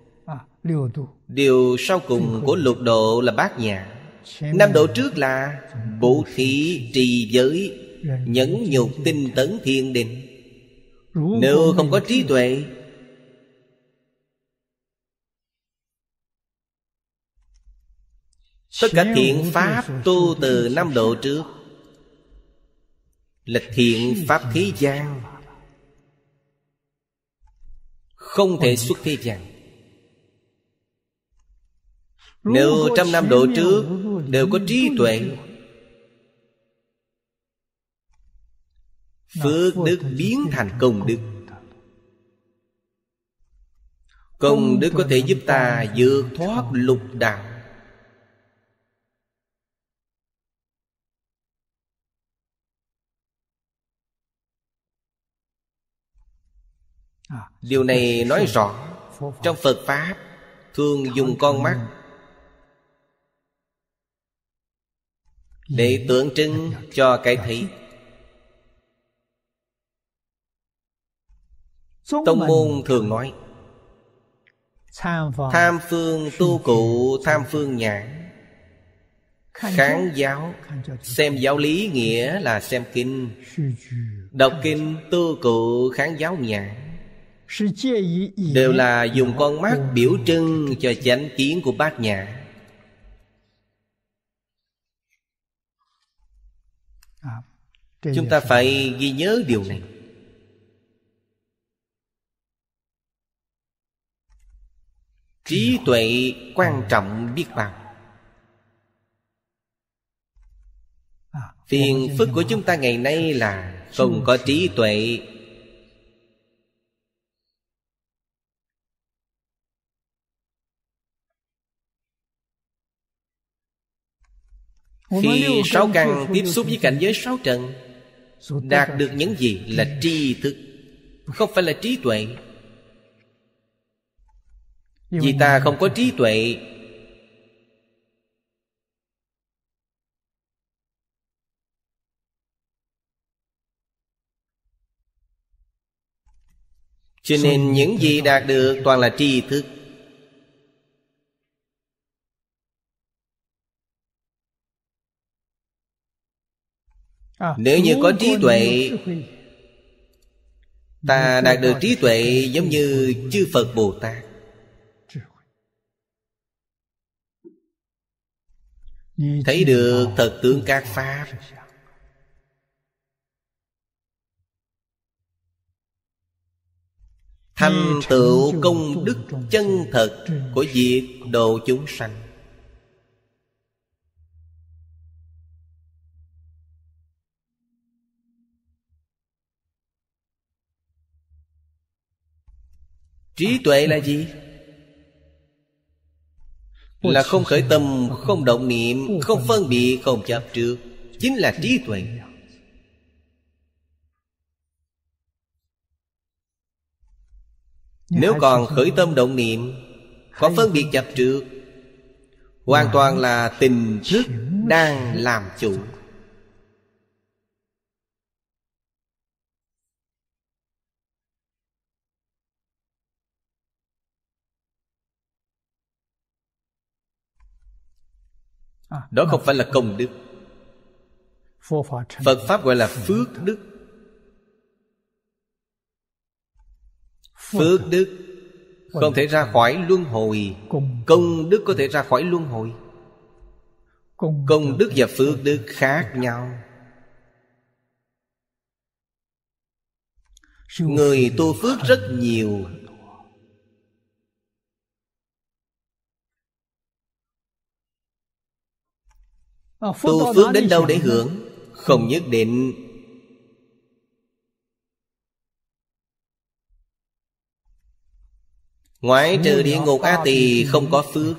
Điều sau cùng của lục độ là bát nhã. Năm độ trước là bố thí, trì giới, nhẫn nhục, tinh tấn, thiền định. Nếu không có trí tuệ, Tất cả thiện pháp tu từ năm độ trước là thiện pháp thế gian, không thể xuất thế gian. Nếu trăm năm độ trước đều có trí tuệ, phước đức biến thành công đức. Công đức có thể giúp ta vượt thoát lục đạo. Điều này nói rõ trong Phật Pháp thường dùng con mắt để tượng trưng cho cái thấy. Tông môn thường nói tham phương tu cụ, tham phương nhãn. Kháng giáo, xem giáo lý nghĩa là xem kinh. Đọc kinh tu cụ kháng giáo nhãn, đều là dùng con mắt biểu trưng cho chánh kiến của Bát Nhã. Chúng ta phải ghi nhớ điều này. Trí tuệ quan trọng biết bao. Phiền phức của chúng ta ngày nay là không có trí tuệ. Khi sáu căn tiếp xúc với cảnh giới sáu trần, đạt được những gì là tri thức, không phải là trí tuệ. Vì ta không có trí tuệ, cho nên những gì đạt được toàn là tri thức. Nếu như có trí tuệ, ta đạt được trí tuệ giống như chư Phật Bồ Tát. Thấy được thật tướng các pháp, thành tựu công đức chân thật của việc độ chúng sanh. Trí tuệ là gì? Là không khởi tâm, không động niệm, không phân biệt, không chấp trước. Chính là trí tuệ. Nếu còn khởi tâm động niệm, có phân biệt chấp trước, hoàn toàn là tình thức đang làm chủ. Đó không phải là công đức. Phật Pháp gọi là phước đức. Phước đức không thể ra khỏi luân hồi. Công đức có thể ra khỏi luân hồi. Công đức và phước đức khác nhau. Người tu phước rất nhiều, tu phước đến đâu để hưởng? Không nhất định. Ngoại trừ địa ngục A Tỳ không có phước,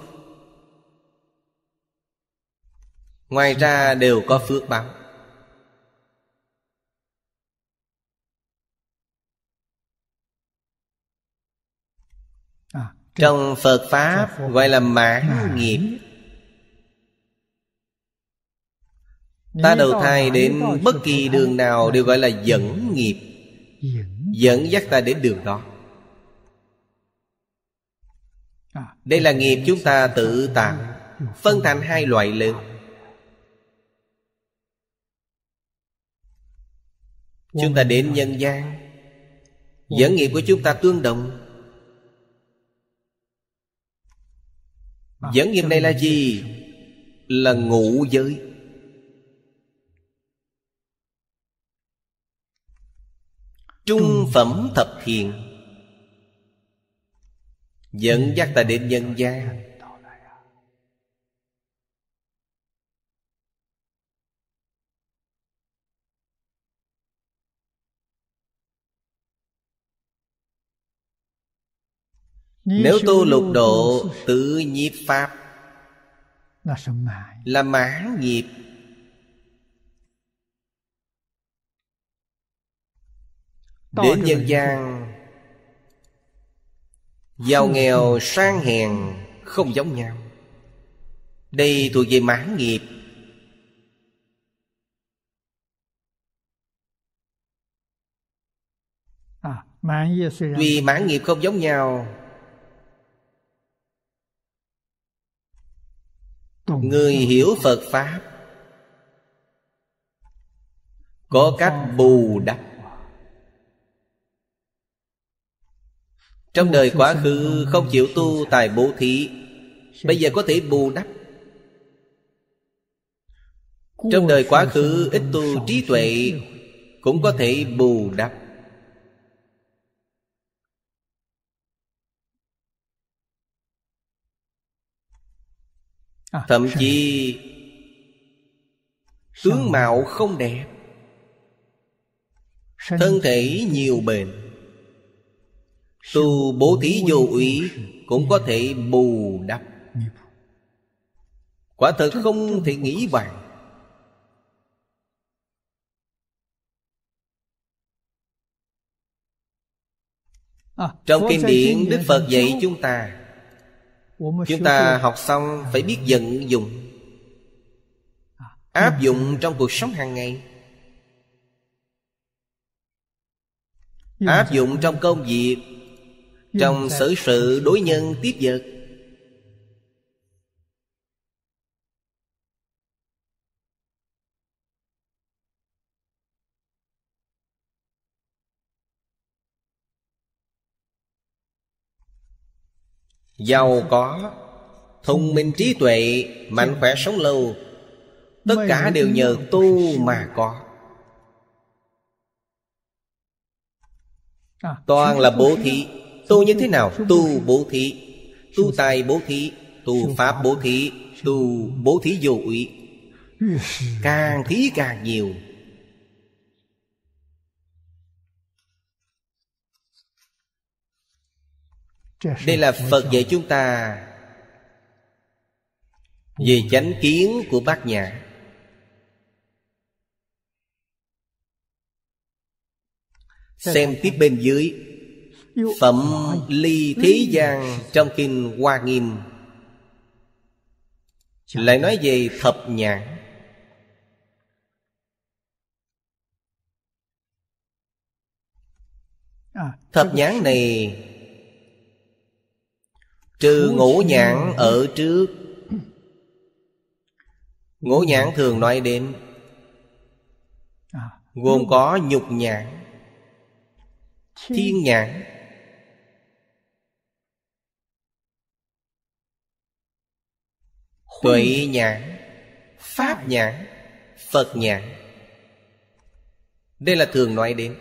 ngoài ra đều có phước báo. Trong Phật Pháp gọi là mãn nghiệp. Ta đầu thai đến bất kỳ đường nào đều gọi là dẫn nghiệp, dẫn dắt ta đến đường đó. Đây là nghiệp chúng ta tự tạo, phân thành hai loại lớn. Chúng ta đến nhân gian, dẫn nghiệp của chúng ta tương đồng. Dẫn nghiệp này là gì? là ngũ giới. Trung phẩm thập thiện dẫn dắt ta đến nhân gian. Nếu tu lục độ tự nhiếp pháp là mãn nghiệp. Đến nhân gian, giàu nghèo sang hèn không giống nhau. Đây thuộc về mãn nghiệp. Tuy mãn nghiệp không giống nhau, người hiểu Phật Pháp có cách bù đắp. Trong đời quá khứ không chịu tu tài bố thí, bây giờ có thể bù đắp. Trong đời quá khứ ít tu trí tuệ, cũng có thể bù đắp. Thậm chí tướng mạo không đẹp, thân thể nhiều bệnh, tu bố thí vô úy cũng có thể bù đắp. Quả thật không thể nghĩ bàn. Trong kinh điển Đức Phật dạy chúng ta, chúng ta học xong phải biết vận dụng, áp dụng trong cuộc sống hàng ngày, áp dụng trong công việc, trong xử sự đối nhân tiếp vật. Giàu có, thông minh trí tuệ, mạnh khỏe sống lâu, tất cả đều nhờ tu mà có. Toàn là bố thí. Tu như thế nào? Tu bố thí, tu tài bố thí, tu pháp bố thí, tu bố thí vô úy. Càng thí càng nhiều. Đây là Phật dạy chúng ta về chánh kiến của Bát Nhã. Xem tiếp bên dưới Phẩm ly thế gian trong kinh Hoa Nghiêm lại nói về thập nhãn. Thập nhãn này trừ ngũ nhãn ở trước. Ngũ nhãn thường nói đến gồm có nhục nhãn, thiên nhãn, tuệ nhãn, pháp nhãn, Phật nhãn. Đây là thường nói đến.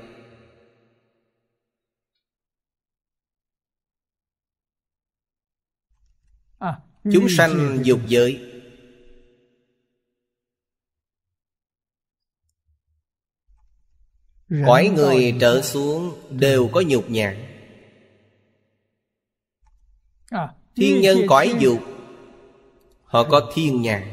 Chúng sanh dục giới, cõi người trở xuống đều có nhục nhãn. Thiên nhân cõi dục, họ có thiên nhãn.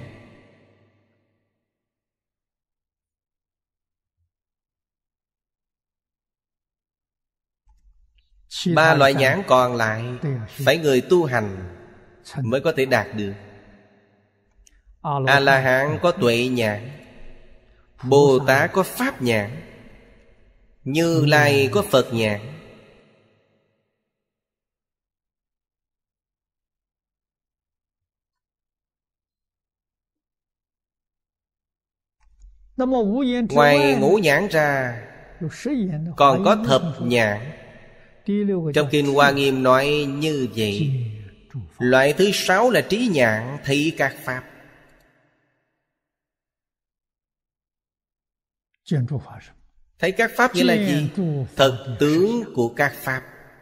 Ba loại nhãn còn lại phải người tu hành mới có thể đạt được. A-la-hán có tuệ nhãn, Bồ Tát có pháp nhãn, Như Lai có Phật nhãn. Ngoài ngũ nhãn ra còn có thập nhãn. Trong kinh Hoa Nghiêm nói như vậy. Loại thứ sáu là trí nhãn, thấy các pháp. Thấy các pháp nghĩa là gì? Thật tướng của các pháp.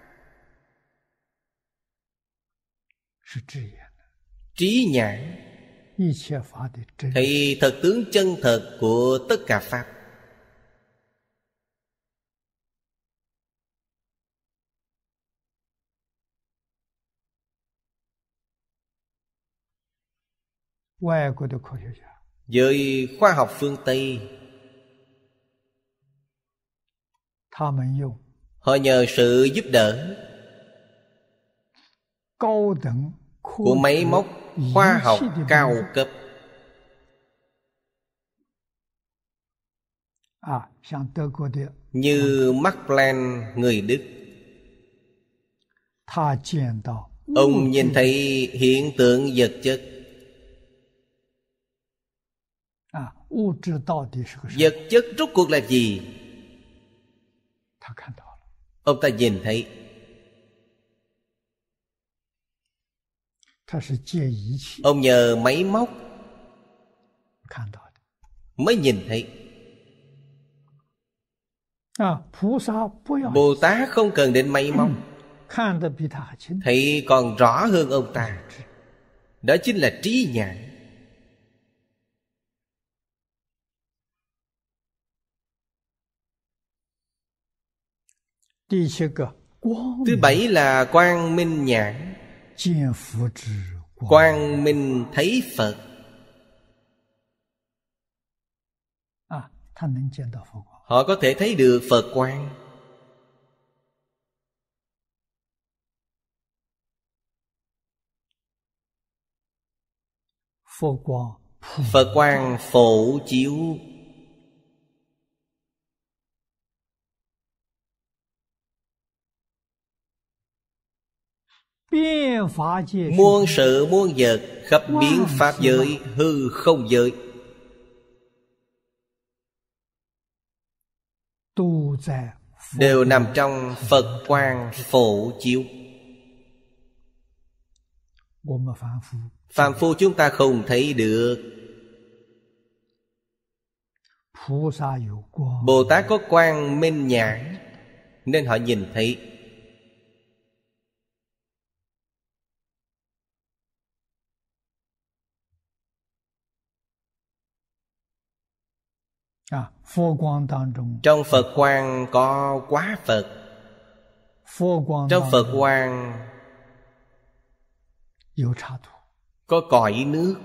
Trí nhãn thấy thật tướng chân thật của tất cả pháp. Với khoa học phương Tây, họ nhờ sự giúp đỡ của máy móc khoa học cao cấp, như Max Planck người Đức. Ông nhìn thấy hiện tượng vật chất. Vật chất rốt cuộc là gì? Ông ta nhìn thấy. Ông nhờ máy móc mới nhìn thấy. Bồ Tát không cần đến máy móc, thấy còn rõ hơn ông ta. Đó chính là trí nhãn. Thứ bảy là quang minh nhãn. Quang minh thấy Phật. Họ có thể thấy được Phật quang. Phật quang phổ chiếu. Muôn sự muôn vật, khắp biến pháp giới, hư không giới, đều nằm trong Phật quang phổ chiếu. Phàm phu chúng ta không thấy được. Bồ Tát có quang minh nhãn, nên họ nhìn thấy. Trong Phật quang có quá Phật. Trong Phật quang có cõi nước.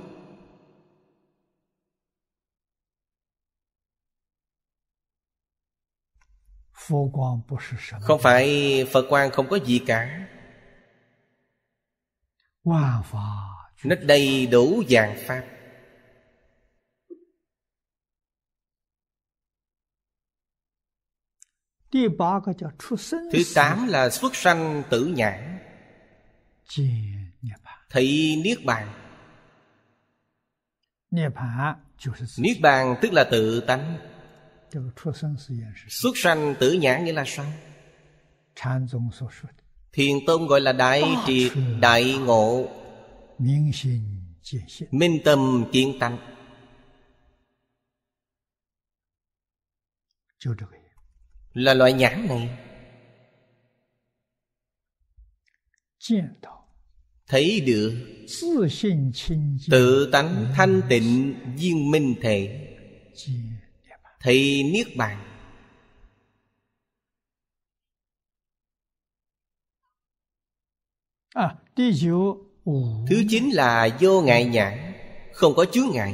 Không phải Phật quang không có gì cả. Nó đầy đủ vạn pháp. Thứ tám là xuất sanh tử nhãn. Thấy Niết Bàn. Niết Bàn tức là tự tánh. Xuất sanh tử nhãn nghĩa là sao? Thiền Tông gọi là đại triệt đại ngộ, minh tâm kiến tánh. Là loại nhãn này. Thấy được tự tánh thanh tịnh viên minh thể. Thấy Niết Bàn. Thứ chín là vô ngại nhãn, không có chướng ngại.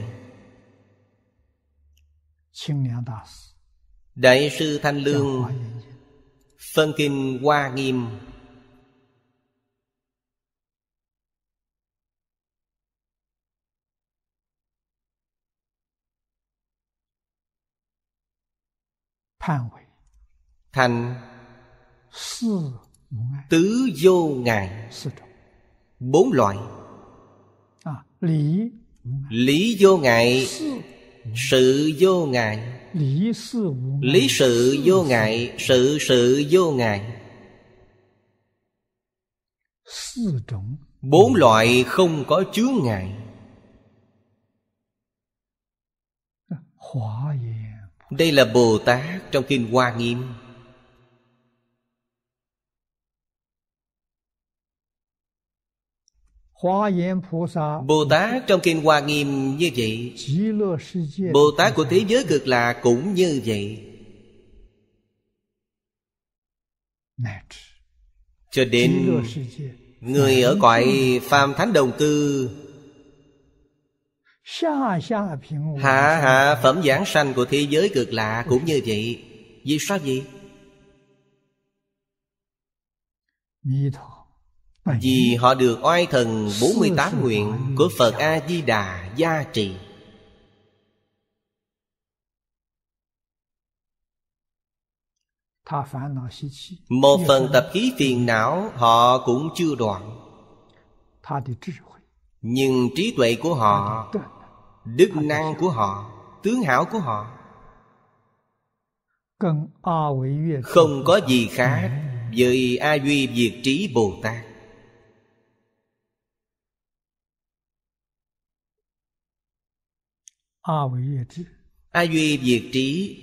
Đại sư Thanh Lương phân kinh Hoa Nghiêm. Thành tứ vô ngại, bốn loại. Lý vô ngại, sự vô ngại. Lý sự vô ngại, sự sự vô ngại. Bốn loại không có chướng ngại. Đây là Bồ Tát trong Kinh Hoa Nghiêm. Bồ Tát trong Kinh Hoa Nghiêm như vậy. Bồ Tát của thế giới Cực Lạc cũng như vậy. Cho đến người ở cõi phàm thánh đồng cư, hạ hạ phẩm giảng sanh của thế giới Cực Lạc cũng như vậy. Vì sao vậy? Vì họ được oai thần bốn mươi tám nguyện của Phật A-di-đà gia trì. Một phần tập khí phiền não họ cũng chưa đoạn, nhưng trí tuệ của họ, đức năng của họ, tướng hảo của họ không có gì khác với A Duy Diệt Trí Bồ Tát. A Duy Diệt Trí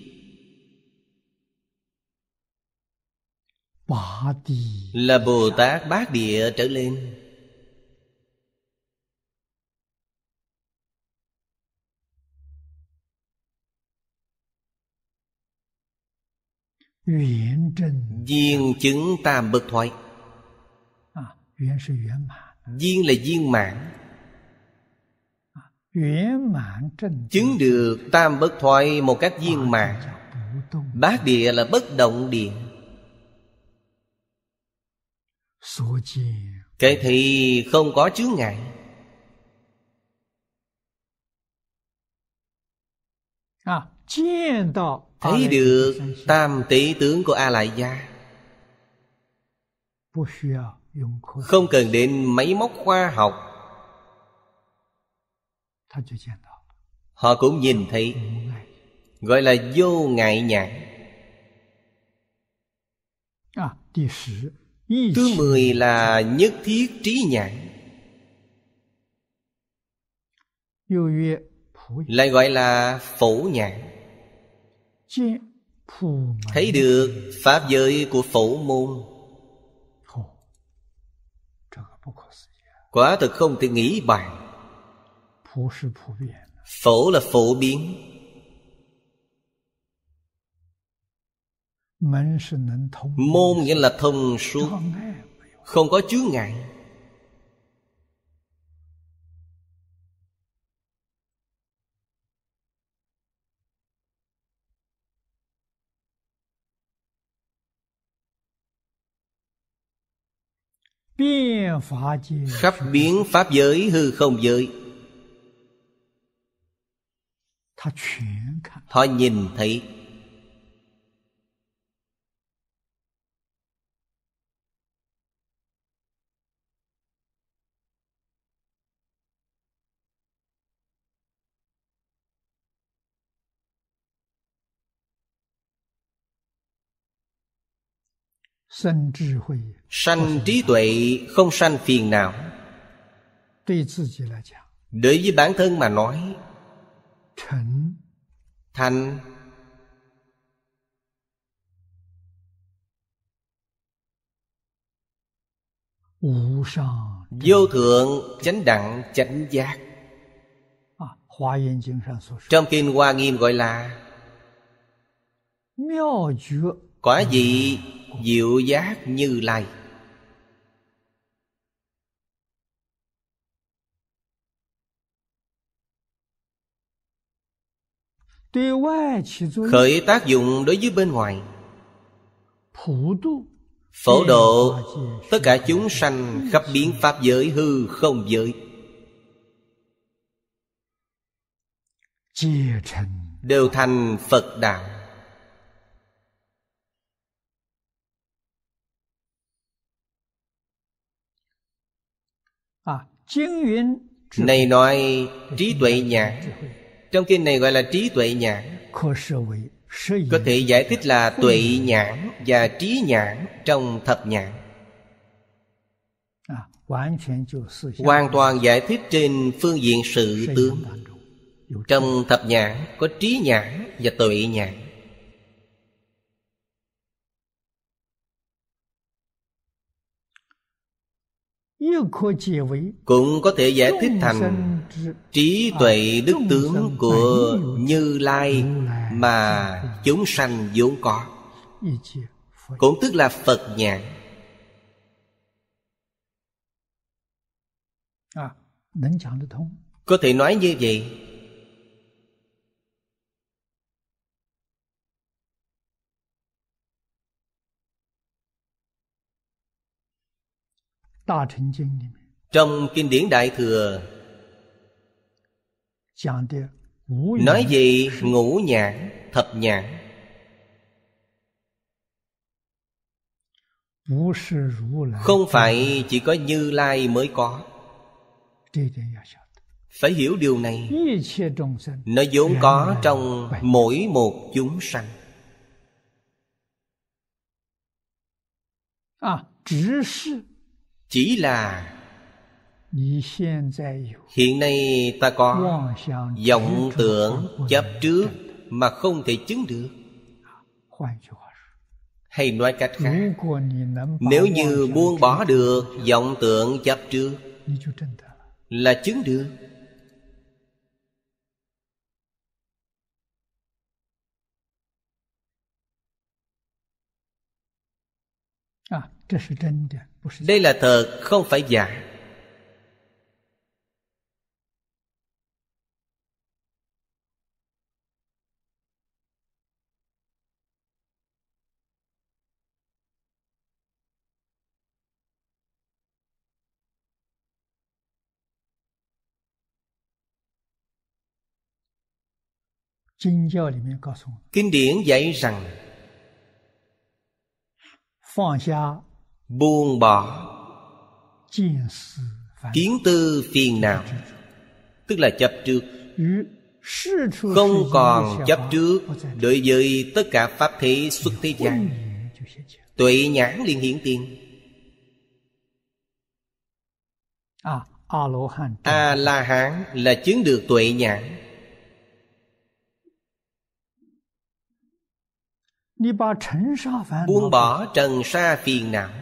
là Bồ Tát bát địa trở lên. Viên chứng tam bất thoái. Viên là viên mãn, chứng được tam bất thoái một cách viên mãn. Bát địa là bất động địa. Cái thì không có chướng ngại. Thấy được tam tỷ tướng của A Lại Gia, không cần đến máy móc khoa học, họ cũng nhìn thấy. Gọi là vô ngại nhãn. Thứ mười là nhất thiết trí nhãn, lại gọi là phổ nhãn. Thấy được pháp giới của phổ môn. Quả thực không thể nghĩ bàn. Phổ là phổ biến, môn nghĩa là thông suốt, không có chướng ngại. Khắp biến pháp giới hư không giới, họ nhìn thấy. Sanh trí tuệ, không sanh phiền não. Đối với bản thân mà nói, thành vô thượng chánh đẳng chánh giác. Trong Kinh Hoa Nghiêm gọi là quả vị diệu giác Như Lai. Khởi tác dụng đối với bên ngoài, phổ độ tất cả chúng sanh khắp biến pháp giới hư không giới, đều thành Phật đạo. Này nói trí tuệ nhãn. Trong kinh này gọi là trí tuệ nhãn, có thể giải thích là tuệ nhãn và trí nhãn trong thập nhãn. Hoàn toàn giải thích trên phương diện sự tướng. Trong thập nhãn có trí nhãn và tuệ nhãn. Cũng có thể giải thích thành trí tuệ đức tướng của Như Lai mà chúng sanh vốn có, cũng tức là Phật nhãn. Có thể nói như vậy. Trong Kinh điển Đại Thừa nói về ngũ nhãn, thập nhãn. Không phải chỉ có Như Lai mới có. Phải hiểu điều này. Nó vốn có trong mỗi một chúng sanh. Chỉ là hiện nay ta có vọng tưởng chấp trước mà không thể chứng được. Hay nói cách khác, nếu như buông bỏ được vọng tưởng chấp trước là chứng được. Đây là thật, không phải giả. Kinh điển dạy rằng buông bỏ kiến tư phiền não, tức là chấp trước. Không còn chấp trước đối với tất cả pháp thế xuất thế gian, tuệ nhãn liền hiển tiền. A-la-hán là chứng được tuệ nhãn. Buông bỏ trần sa phiền não,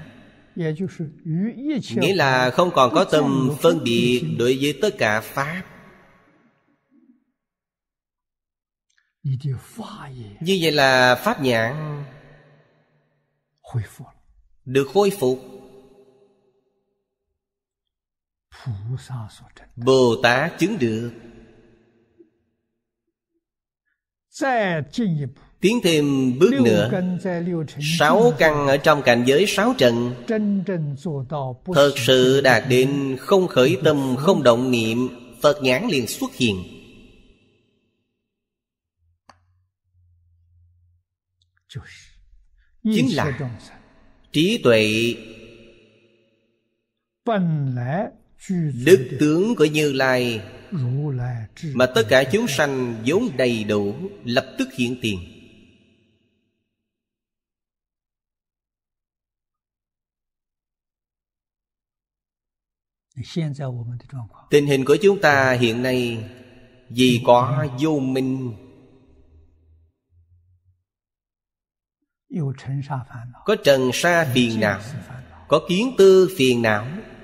nghĩa là không còn có tâm phân biệt đối với tất cả pháp. Như vậy là pháp nhãn được khôi phục. Bồ Tát chứng được. Tiến thêm bước nữa, sáu căn ở trong cảnh giới sáu trần thật sự đạt đến không khởi tâm, không động niệm, Phật nhãn liền xuất hiện. Chính là trí tuệ đức tướng của Như Lai mà tất cả chúng sanh vốn đầy đủ, lập tức hiện tiền. Tình hình của chúng ta hiện nay vì có vô minh, có trần sa phiền não, có kiến tư phiền não.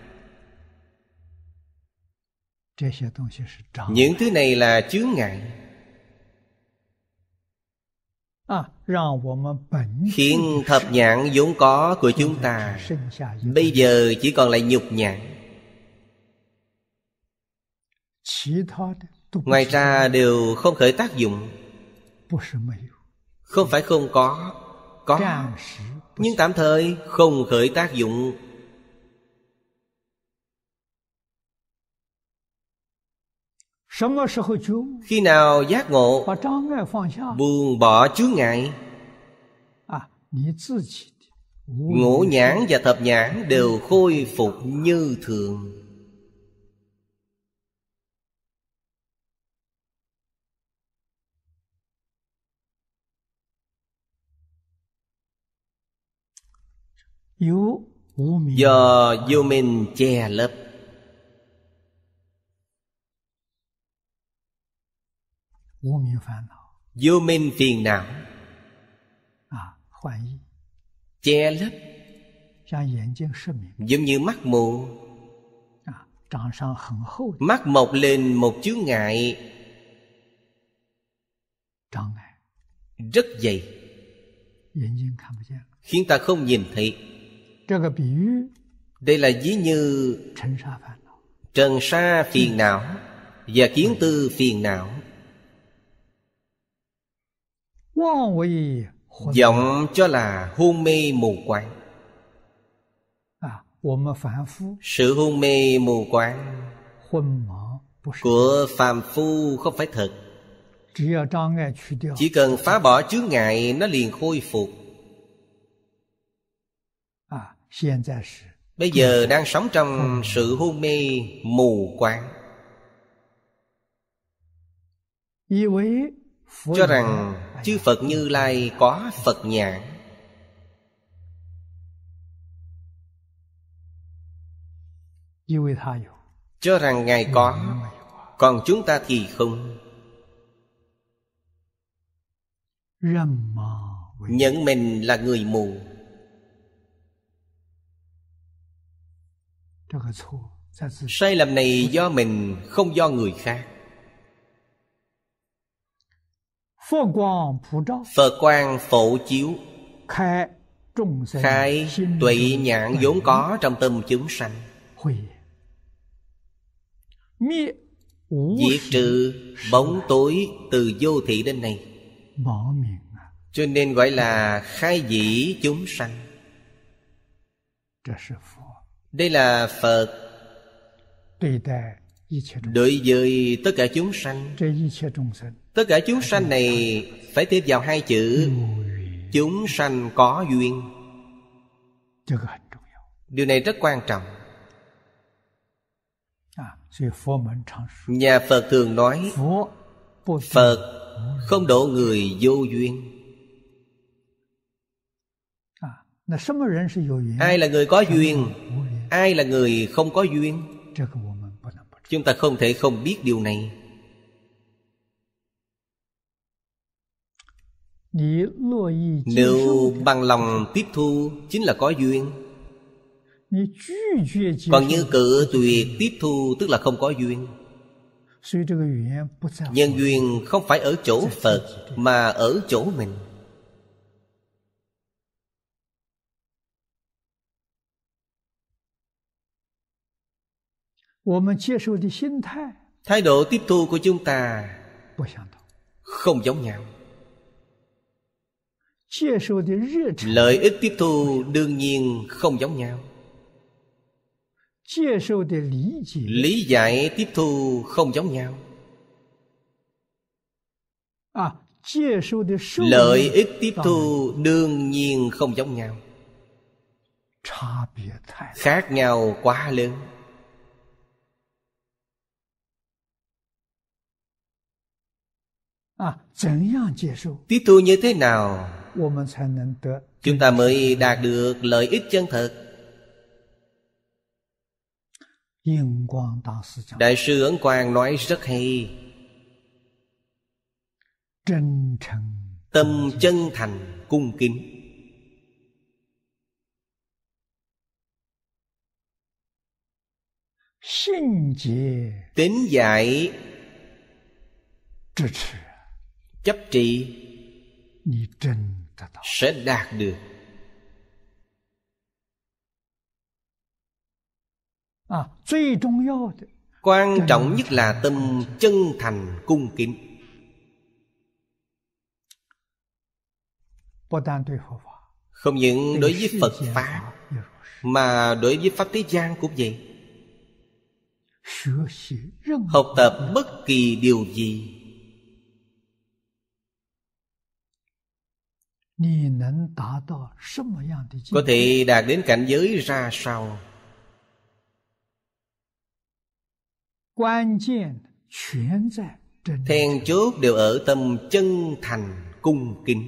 Những thứ này là chướng ngại, khiến thập nhãn vốn có của chúng ta bây giờ chỉ còn lại nhục nhãn. Ngoài ra đều không khởi tác dụng. Không phải không có, có, nhưng tạm thời không khởi tác dụng. Khi nào giác ngộ, buông bỏ chướng ngại, ngũ nhãn và thập nhãn đều khôi phục như thường. Do vô minh che lấp, vô minh phiền não che lấp, giống như mắt mù. Mắt mọc lên một chướng ngại rất dày, khiến ta không nhìn thấy. Đây là ví như trần sa phiền não và kiến tư phiền não vọng cho là hôn mê mù quáng. Sự hôn mê mù quáng của phàm phu không phải thật. Chỉ cần phá bỏ chướng ngại, nó liền khôi phục. Bây giờ đang sống trong sự hôn mê mù quáng, cho rằng chư Phật Như Lai có Phật nhãn. Cho rằng Ngài có, còn chúng ta thì không. Nhận mình là người mù. Sai lầm này do mình, không do người khác. Phật quang phổ chiếu, khai tuệ nhãn vốn có trong tâm chúng sanh, diệt trừ bóng tối từ vô thị đến này. Cho nên gọi là khai dĩ chúng sanh. Đây là Phật đối với tất cả chúng sanh. Tất cả chúng sanh này phải tiếp vào hai chữ chúng sanh có duyên. Điều này rất quan trọng. Nhà Phật thường nói Phật không độ người vô duyên. Ai là người có duyên, ai là người không có duyên, chúng ta không thể không biết điều này. Nếu bằng lòng tiếp thu chính là có duyên. Còn như cự tuyệt tiếp thu tức là không có duyên. Nhân duyên không phải ở chỗ Phật mà ở chỗ mình. Thái độ tiếp thu của chúng ta không giống nhau. Lợi ích tiếp thu đương nhiên không giống nhau. Lý giải tiếp thu không giống nhau. Lợi ích tiếp thu đương nhiên không giống nhau. Khác nhau quá lớn. Tiếp thu như thế nào chúng ta mới đạt được lợi ích chân thật? Đại sư Ấn Quang nói rất hay. Tâm chân thành cung kính. Tín giải chấp trì sẽ đạt được. Quan trọng nhất là tâm chân thành cung kính. Không những đối với Phật Pháp mà đối với Pháp thế gian cũng vậy. Học tập bất kỳ điều gì, có thể đạt đến cảnh giới ra sao? Then chốt đều ở tâm chân thành cung kính.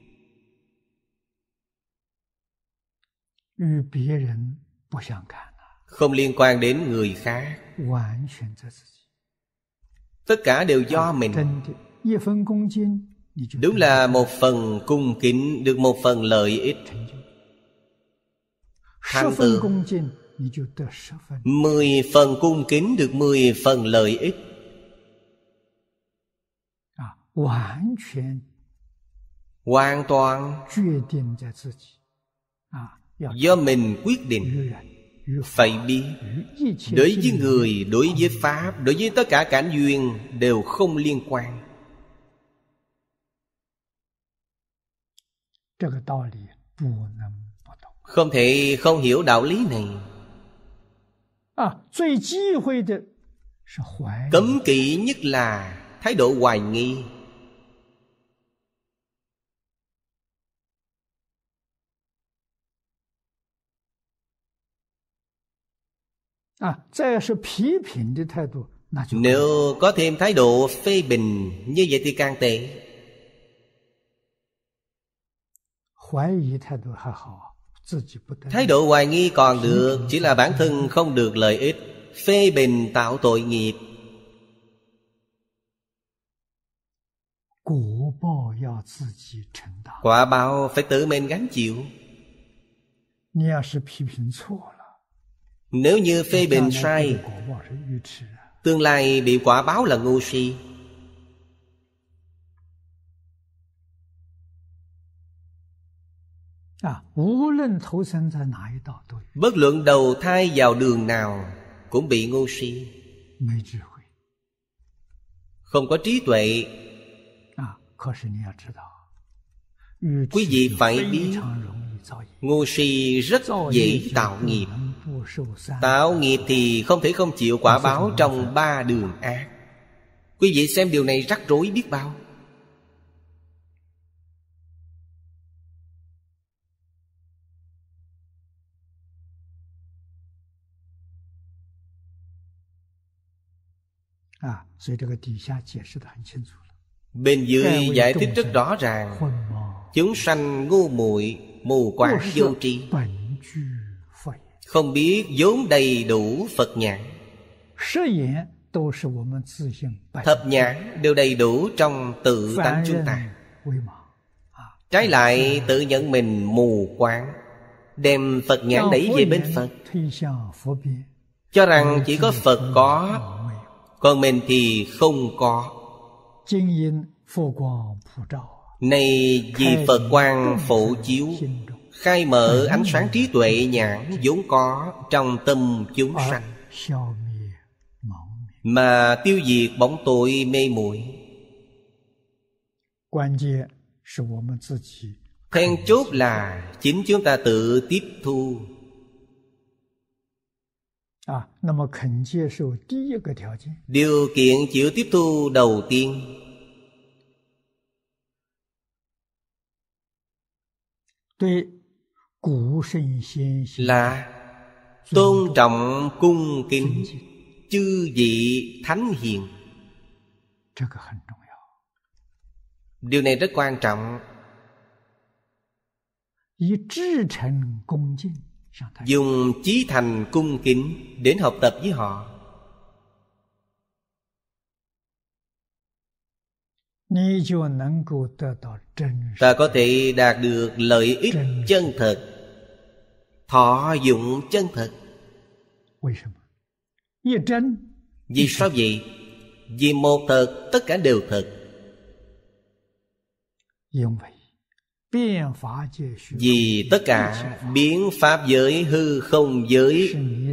Không liên quan đến người khác, tất cả đều do mình. Đúng là một phần cung kính được một phần lợi ích. Thành tựu mười phần cung kính được mười phần lợi ích. Hoàn toàn do mình quyết định. Phải biết, đối với người, đối với Pháp, đối với tất cả cảnh duyên đều không liên quan. Không thể không hiểu đạo lý này. Cấm kỵ nhất là thái độ hoài nghi. Nếu có thêm thái độ phê bình, như vậy thì càng tệ. Thái độ hoài nghi còn được, chỉ là bản thân không được lợi ích. Phê bình tạo tội nghiệp. Quả báo phải tự mình gánh chịu. Nếu như phê bình sai, tương lai bị quả báo là ngu si. Bất luận đầu thai vào đường nào cũng bị ngu si. Không có trí tuệ. Quý vị phải biết, ngu si rất dễ tạo nghiệp. Tạo nghiệp thì không thể không chịu quả báo trong ba đường ác. Quý vị xem điều này rắc rối biết bao. Bên dưới giải thích rất rõ ràng. Chúng sanh ngu muội, mù quáng vô tri, không biết vốn đầy đủ Phật nhãn. Thập nhãn đều đầy đủ trong tự tánh chúng ta. Trái lại tự nhận mình mù quáng, đem Phật nhãn đẩy về bên Phật, cho rằng chỉ có Phật có, còn mình thì không có. Này vì Phật quang phổ chiếu, khai mở ánh sáng trí tuệ nhãn vốn có trong tâm chúng sanh, mà tiêu diệt bóng tối mê muội. Then chốt là chính chúng ta tự tiếp thu. Điều kiện chịu tiếp thu đầu tiên là tôn trọng cung kính chư vị thánh hiền. Điều này rất quan trọng. Dùng chí thành cung kính đến học tập với họ. Ta có thể đạt được lợi ích chân thật, thọ dụng chân thật. Vì sao vậy? Vì một thật tất cả đều thật. Vì tất cả biến pháp giới, hư không giới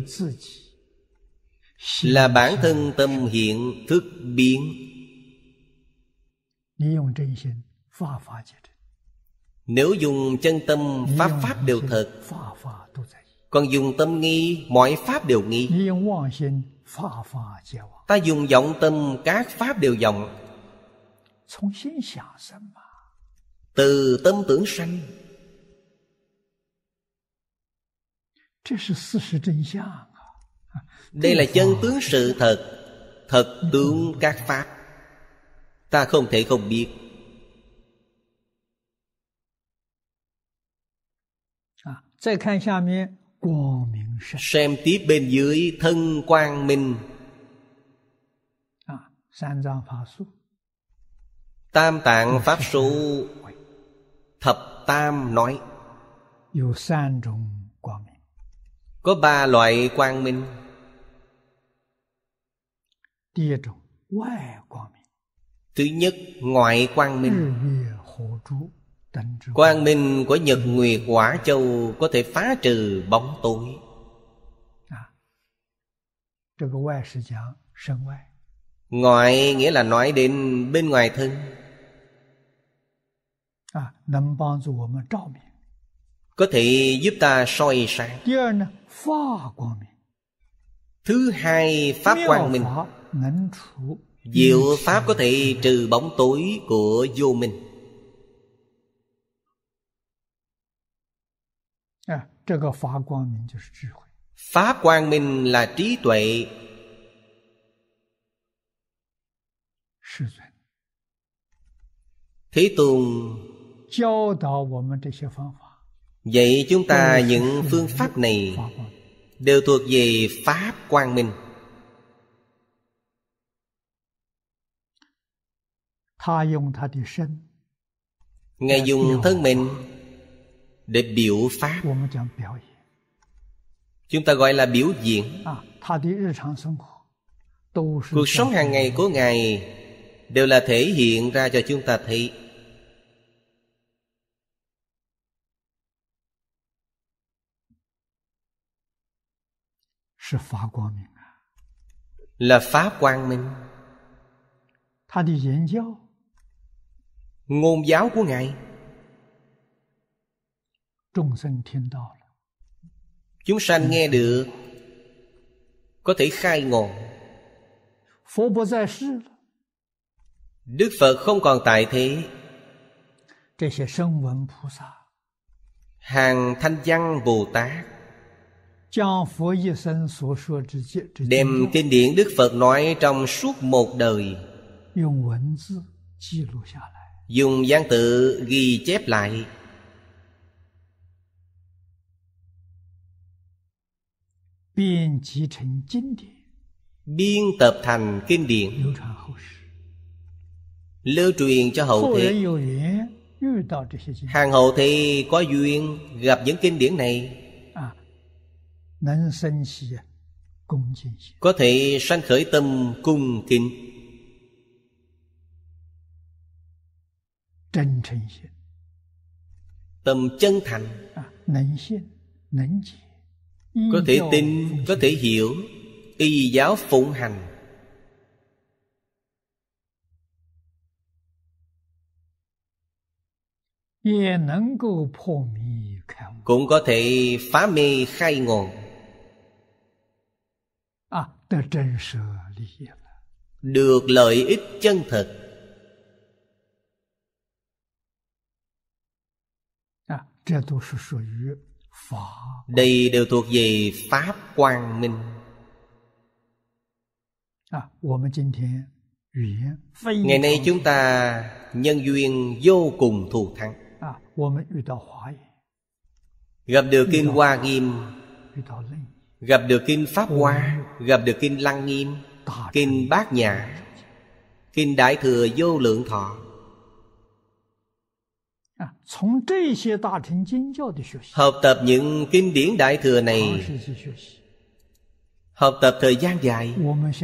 là bản thân tâm hiện thức biến. Nếu dùng chân tâm, pháp pháp đều thật. Còn dùng tâm nghi, mọi pháp đều nghi. Ta dùng vọng tâm, các pháp đều vọng. Từ tâm tưởng sanh. Đây là chân tướng sự thật. Thật tướng các pháp, ta không thể không biết. Xem tiếp bên dưới thân quang minh. Tam Tạng Pháp Số Thập Tam nói có ba loại quang minh. Thứ nhất, ngoại quang minh. Quang minh của nhật nguyệt hỏa châu có thể phá trừ bóng tối. Ngoại nghĩa là nói đến bên ngoài thân, có thể giúp ta soi sáng. Thứ hai, pháp quang minh. Diệu pháp có thể trừ bóng tối của vô minh. Pháp quang minh là trí tuệ. Thế Tôn dạy chúng ta những phương pháp này đều thuộc về pháp quang minh. Ngài dùng thân mình để biểu pháp. Chúng ta gọi là biểu diễn. Cuộc sống hàng ngày của Ngài đều là thể hiện ra cho chúng ta thấy. Là pháp quang minh. Ngôn giáo của Ngài chúng sanh nghe được, có thể khai ngộ. Đức Phật không còn tại thế. Hàng Thanh Văn Bồ Tát đem kinh điển Đức Phật nói trong suốt một đời, dùng văn tự ghi chép lại, biên tập thành kinh điển, lưu truyền cho hậu thế. Hàng hậu thế có duyên gặp những kinh điển này, có thể sanh khởi tâm cung kính. Tâm chân thành, có thể tin, có thể hiểu, y giáo phụng hành. Cũng có thể phá mê khai ngộ. Được lợi ích chân thực. Đây đều thuộc về pháp quang minh. Ngày nay chúng ta nhân duyên vô cùng thù thắng. Gặp được kinh Hoa Nghiêm, gặp được kinh Pháp Hoa, gặp được kinh Lăng Nghiêm, kinh Bát Nhã, kinh Đại Thừa Vô Lượng Thọ. Học tập những kinh điển Đại Thừa này, học tập thời gian dài,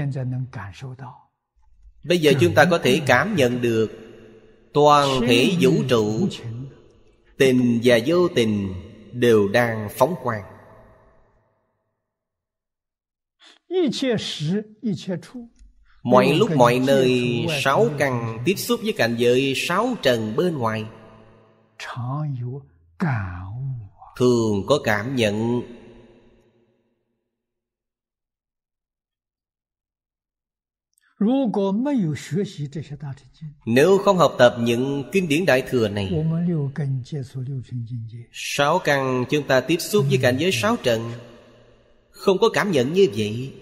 bây giờ chúng ta có thể cảm nhận được toàn thể vũ trụ, tình và vô tình đều đang phóng quang. Mọi lúc mọi nơi, sáu căn tiếp xúc với cảnh giới sáu trần bên ngoài, thường có cảm nhận. Nếu không học tập những kinh điển Đại Thừa này, sáu căn chúng ta tiếp xúc với cảnh giới sáu trần, không có cảm nhận như vậy.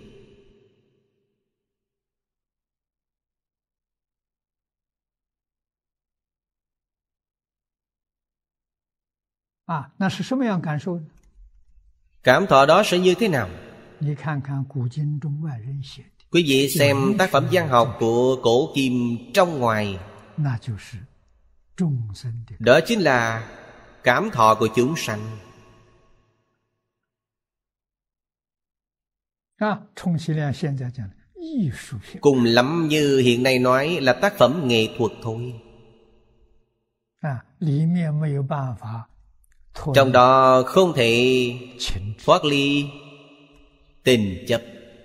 Cảm thọ đó sẽ như thế nào? Quý vị xem tác phẩm văn học của cổ kim trong ngoài, Đó chính là cảm thọ của chúng sanh. Cùng lắm như hiện nay nói là tác phẩm nghệ thuật thôi. Trong đó không thể thoát ly tình chấp.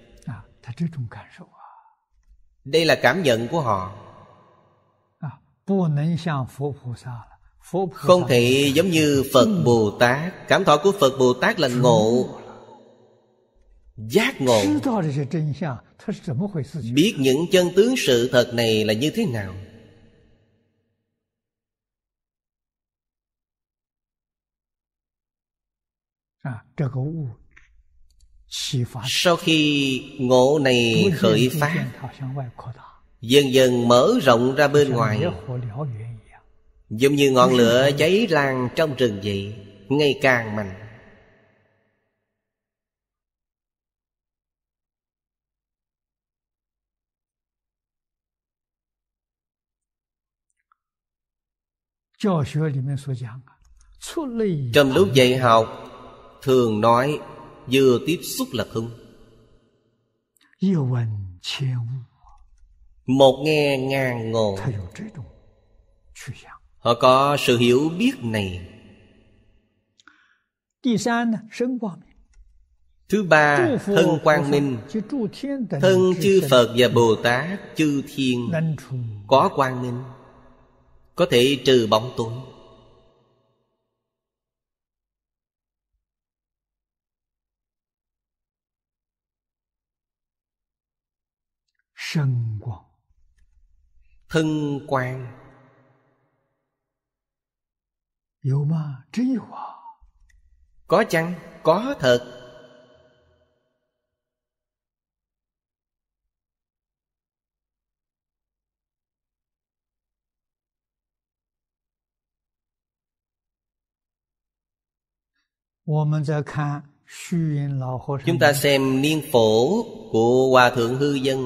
Đây là cảm nhận của họ. Không thể giống như Phật Bồ Tát. Cảm thọ của Phật Bồ Tát là ngộ, giác ngộ, biết những chân tướng sự thật này là như thế nào. Sau khi ngộ này khởi phát, dần dần mở rộng ra bên ngoài, giống như ngọn lửa cháy lan trong rừng vậy, ngày càng mạnh. Trong lúc dạy học thường nói vừa tiếp xúc là thông, một nghe ngàn ngộ. Họ có sự hiểu biết này. Thứ ba, thân quang minh. Thân chư Phật và Bồ Tát, chư thiên có quang minh, có thể trừ bóng tối. Thân quang có chăng? Có thật. Chúng ta xem niên phổ của Hòa Thượng Hư Dân.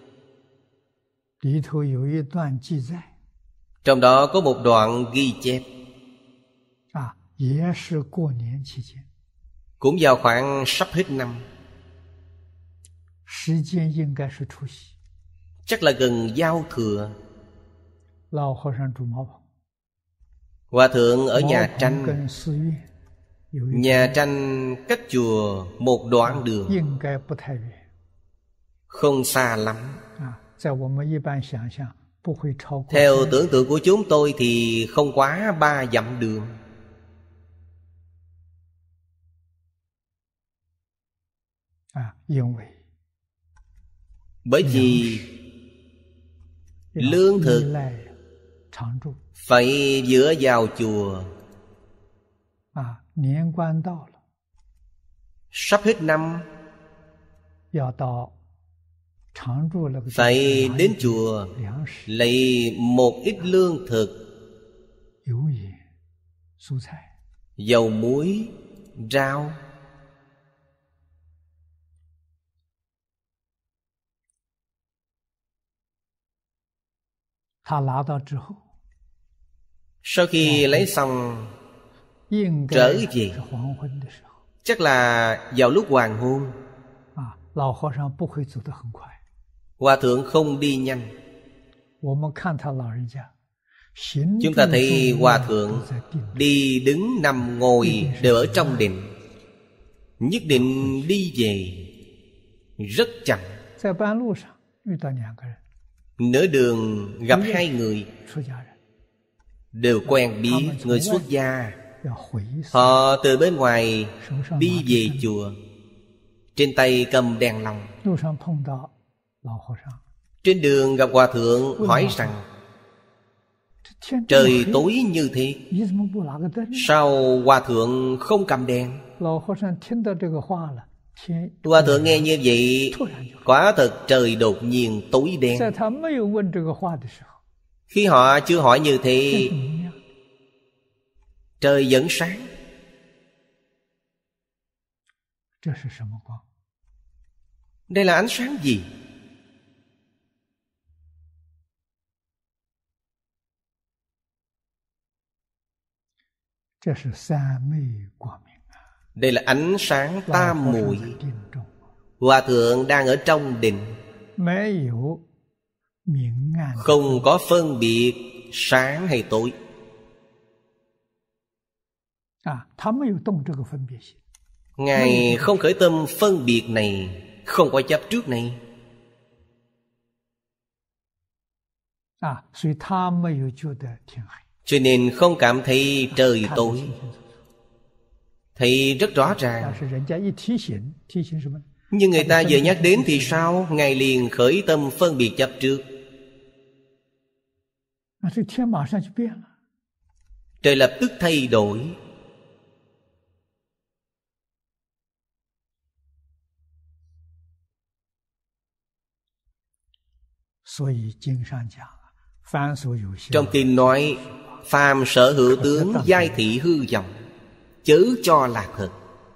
Trong đó có một đoạn ghi chép, cũng vào khoảng sắp hết năm, chắc là gần giao thừa. Hòa Thượng ở nhà tranh. Nhà tranh cách chùa một đoạn đường, không xa lắm. Theo tưởng tượng của chúng tôi thì không quá ba dặm đường. Bởi vì lương thực phải dựa vào chùa. Sắp hết năm, phải đến chùa lấy một ít lương thực, dầu muối, rau. Sau khi lấy xong trở về, chắc là vào lúc hoàng hôn. Hòa Thượng không đi nhanh. Chúng ta thấy Hòa Thượng đi đứng nằm ngồi đều ở trong định, nhất định đi về rất chậm. Nửa đường gặp hai người, đều quen biết, người xuất gia. Họ từ bên ngoài đi về chùa, trên tay cầm đèn lồng. Trên đường gặp Hòa Thượng, hỏi rằng trời tối như thế, sao Hòa Thượng không cầm đèn? Hòa Thượng nghe như vậy, quả thật trời đột nhiên tối đen. Khi họ chưa hỏi như thế, trời vẫn sáng. Đây là ánh sáng gì? Đây là ánh sáng tam muội. Hòa thượng đang ở trong định, không có phân biệt sáng hay tối. Ngài không khởi tâm phân biệt này, không có chấp trước này. Cho nên không cảm thấy trời tối. Thấy rất rõ ràng. Nhưng người ta vừa nhắc đến thì sao? Ngài liền khởi tâm phân biệt chấp trước. Trời lập tức thay đổi. Trong kinh nói, phàm sở hữu tướng giai thị hư vọng, chớ cho là thật.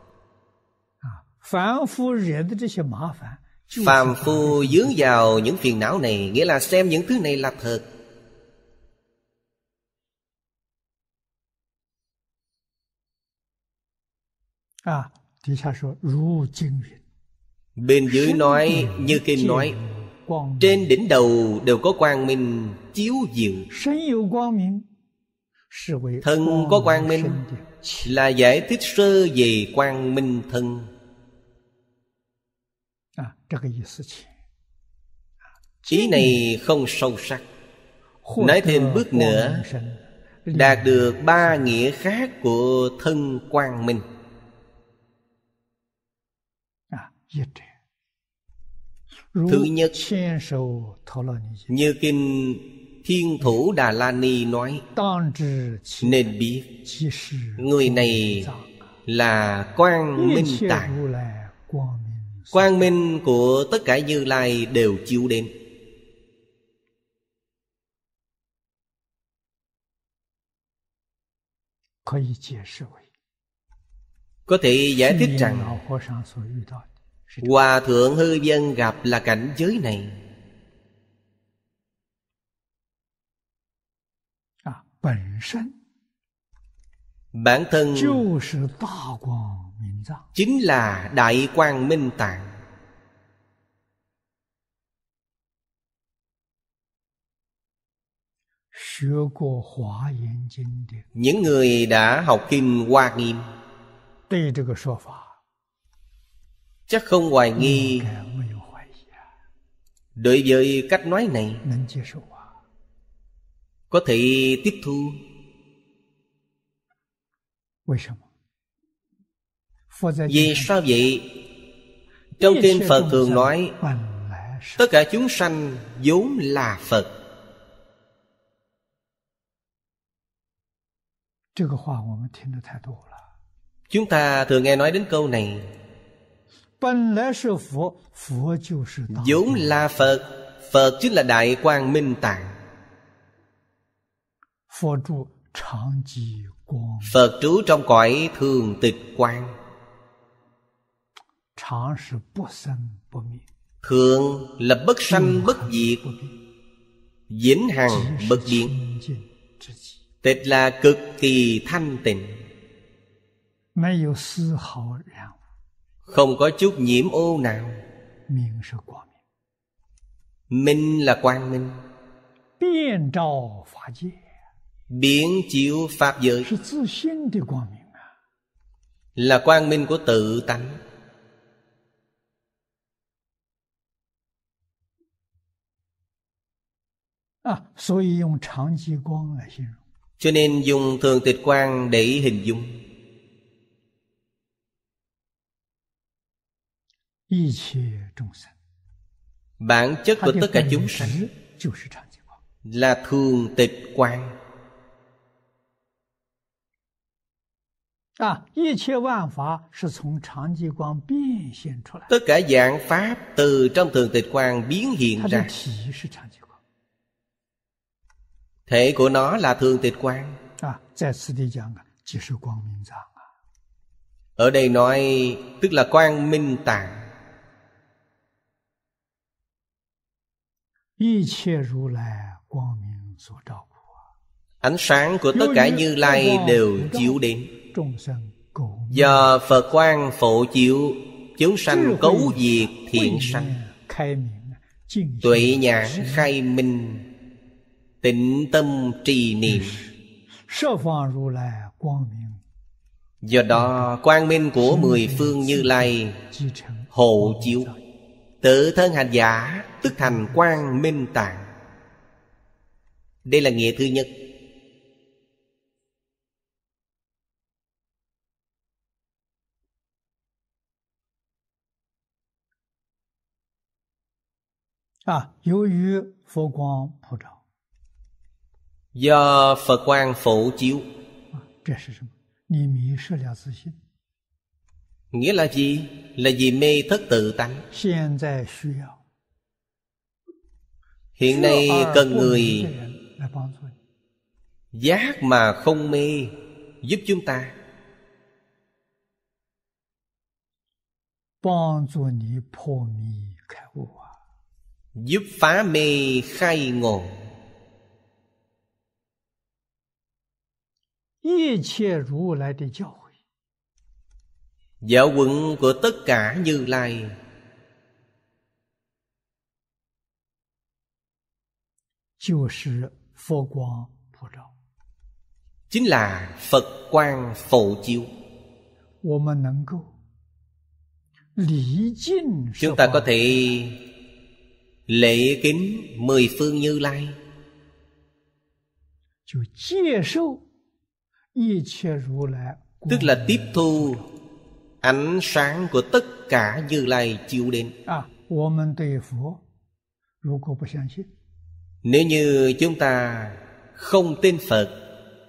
Phàm phu dướng vào những phiền não này, nghĩa là xem những thứ này là thật. Bên dưới nói, như kinh nói, trên đỉnh đầu đều có quang minh chiếu diệu. Thân có quang minh là giải thích sơ về quang minh thân. Ý này không sâu sắc. Nói thêm bước nữa, đạt được ba nghĩa khác của thân quang minh. Thứ nhất, như kinh Thiên Thủ Đà La Ni nói, nên biết người này là quang minh tạng. Quang minh của tất cả Như Lai đều chiếu đến. Có thể giải thích rằng Hòa thượng Hư Vân gặp là cảnh giới này. Bản thân chính là Đại Quang Minh Tạng. Những người đã học kinh Hoa Nghiêm chắc không hoài nghi đối với cách nói này, có thể tiếp thu. Vì sao vậy? Trong kinh Phật thường nói, tất cả chúng sanh vốn là Phật. Chúng ta thường nghe nói đến câu này, vốn là Phật. Phật chính là Đại Quang Minh Tạng. Phật trú trong cõi thường tịch quang. Thường là bất sanh bất diệt, vĩnh hằng bất biến. Tịch là cực kỳ thanh tịnh, không có chút nhiễm ô nào. Minh là quang minh, biến chiếu pháp giới, là quang minh của tự tánh. Cho nên dùng thường tịch quang để hình dung. Bản chất của tất cả chúng sanh là thường tịch quang. Tất cả dạng pháp từ trong thường tịch quang biến hiện ra. Thể của nó là thường tịch quang. Ở đây nói tức là quang minh tạng. Ánh sáng của tất cả Như Lai đều chiếu đến. Do Phật quang phổ chiếu, chúng sanh cấu diệt thiện sanh. Tuệ nhãn khai minh, tịnh tâm trì niệm. Do đó quang minh của mười phương Như Lai hộ chiếu, tự thân hành giả tức thành quang minh tạng. Đây là nghĩa thứ nhất. À, do Phật quang phổ chiếu. Nghĩa là gì? Là vì mê thất tự tánh. Hiện nay cần người giác mà không mê giúp chúng ta. Giúp phá mê khai ngộ. Giáo huấn của tất cả Như Lai chính là Phật quang phổ chiếu. Chúng ta có thể lễ kính mười phương Như Lai, tức là tiếp thu ánh sáng của tất cả Như Lai chiếu đến. Nếu như chúng ta không tin Phật,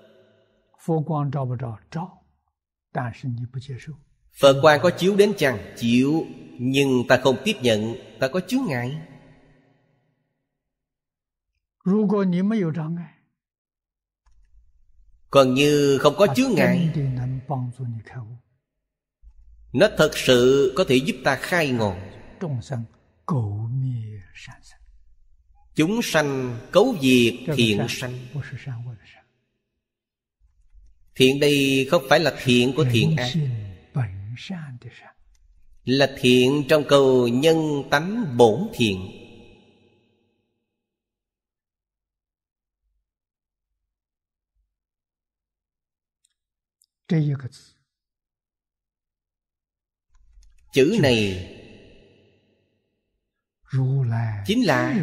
Phật quang có chiếu đến chăng? Chiếu, nhưng ta không tiếp nhận, ta có chướng ngại. Còn như không có chướng ngại, nó thật sự có thể giúp ta khai ngộ. Chúng sanh cấu diệt thiện sanh. Thiện đây không phải là thiện của thiện ác, là thiện trong câu nhân tánh bổn thiện. Chữ này chính là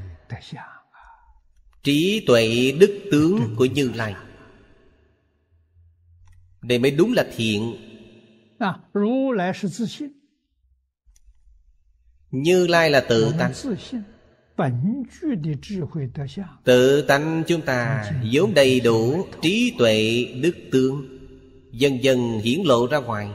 trí tuệ đức tướng của Như Lai. Đây mới đúng là thiện. Như Lai là tự tánh. Tự tánh chúng ta vốn đầy đủ trí tuệ đức tướng, dần dần hiển lộ ra ngoài.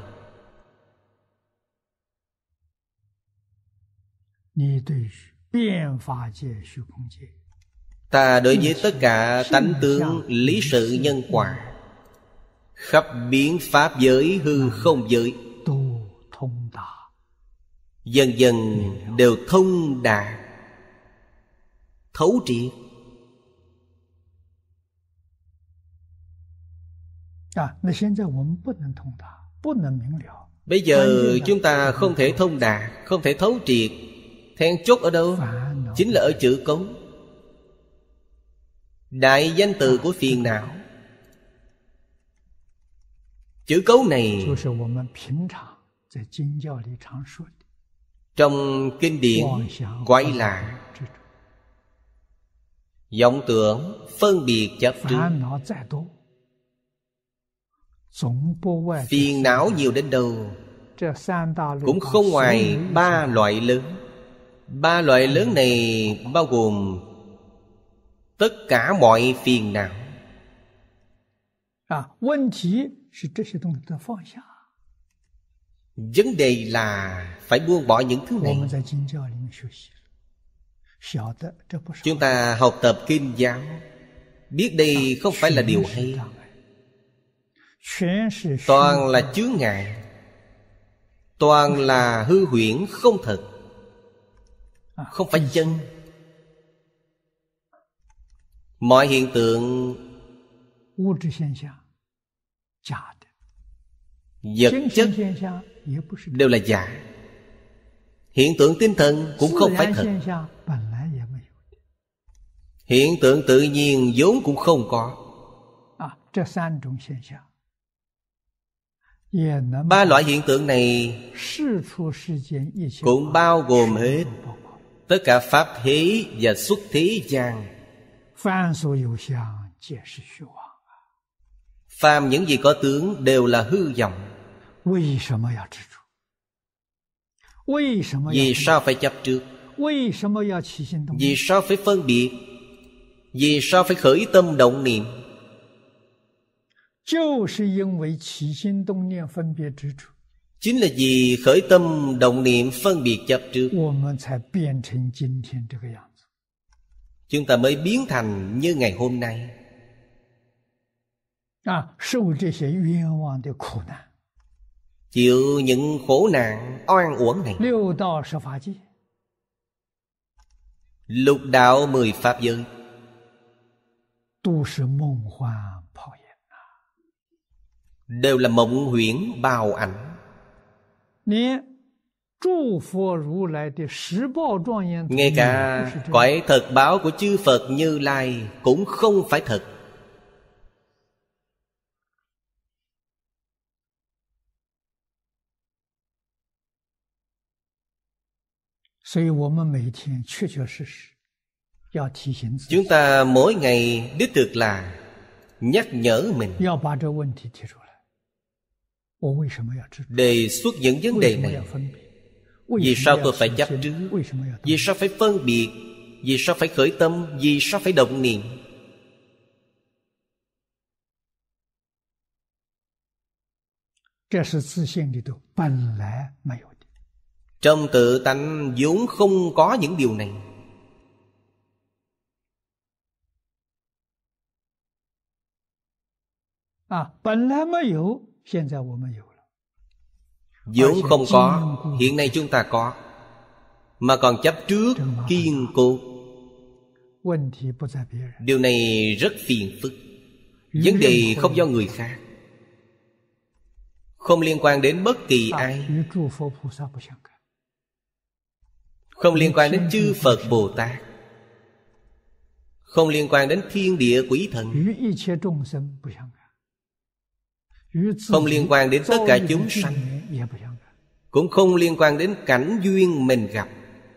Ta đối với tất cả tánh tướng lý sự nhân quả, khắp biến pháp giới hư không giới, dần dần đều thông đạt, thấu triệt. Bây giờ chúng ta không thể thông đạt, không thể thấu triệt. Then chốt ở đâu? Chính là ở chữ cấu. Đại danh từ của phiền não. Chữ cấu này trong kinh điển gọi là vọng tưởng phân biệt chấp trước. Phiền não nhiều đến đâu cũng không ngoài ba loại lớn. Ba loại lớn này bao gồm tất cả mọi phiền não. Vấn đề là phải buông bỏ những thứ này. Chúng ta học tập kinh giáo, biết đây không phải là điều hay. Toàn là chướng ngại, toàn là hư huyễn không thật, không phải chân. Mọi hiện tượng 物质现象假的， vật 精 chất 神现象也不是， đều là giả. Hiện tượng tinh thần cũng 自 không phải 然 thật. 现象本来也没有 Hiện tượng tự nhiên vốn cũng không có. 啊，这三种现象也能 Ba loại hiện tượng này 事出世间一切 cũng bao gồm hết 都包括了。 tất cả pháp thế và xuất thế gian. 凡所有相，皆是虚妄。 Phàm những gì có tướng đều là hư vọng. 为什么要执着？为什么要 Vì sao phải chấp trước? 为什么要起心动 Vì 念？ sao phải phân biệt? Vì sao phải khởi tâm động niệm? 就是因为起心动念分别执着， Chính là vì khởi tâm động niệm phân biệt chấp trước, 我们才变成今天这个样子。 chúng ta mới biến thành như ngày hôm nay. 啊，受这些冤枉的苦难。 Chịu những khổ nạn oan uổng này. 六道十法界 Lục đạo mười pháp giới 都是梦幻泡影。 đều là mộng huyễn bào ảnh. 连诸佛如来的十报庄严图 Ngay 也 cả 不是这样。 cõi thật báo của chư Phật Như Lai cũng không phải thật. 所以我们每天确确实实要提醒自己， Chúng ta mỗi ngày đích thực là nhắc nhở mình, 要把这问题提出来。我为什么要执着？ đề xuất những vấn 为 đề 什么 này. 要分别？为 Vì 什 sao 么 tôi 要 phải 起 chấp 心 trước? 为什么要动 Vì sao phải phân biệt? Vì sao phải khởi tâm? Vì sao phải động niệm? 这是自性里头本来没有的。 Trong tự tánh vốn không có những điều này. 啊，本来没有，现在我们有了。 Vốn không có, hiện nay chúng ta có. Mà còn chấp trước, kiên cố. 问题不在别人， Điều này rất phiền phức. Vấn đề không do người khác, không liên quan đến bất kỳ 啊， ai, 与诸佛菩萨不相干。 không liên quan đến chư Phật Bồ Tát, không liên quan đến thiên địa quỷ thần, 与一切众生不相干，与自 không 己 liên quan đến tất 遭 cả 遇的 chúng 境 sanh, 缘也不相干。 cũng không liên quan đến cảnh duyên mình gặp.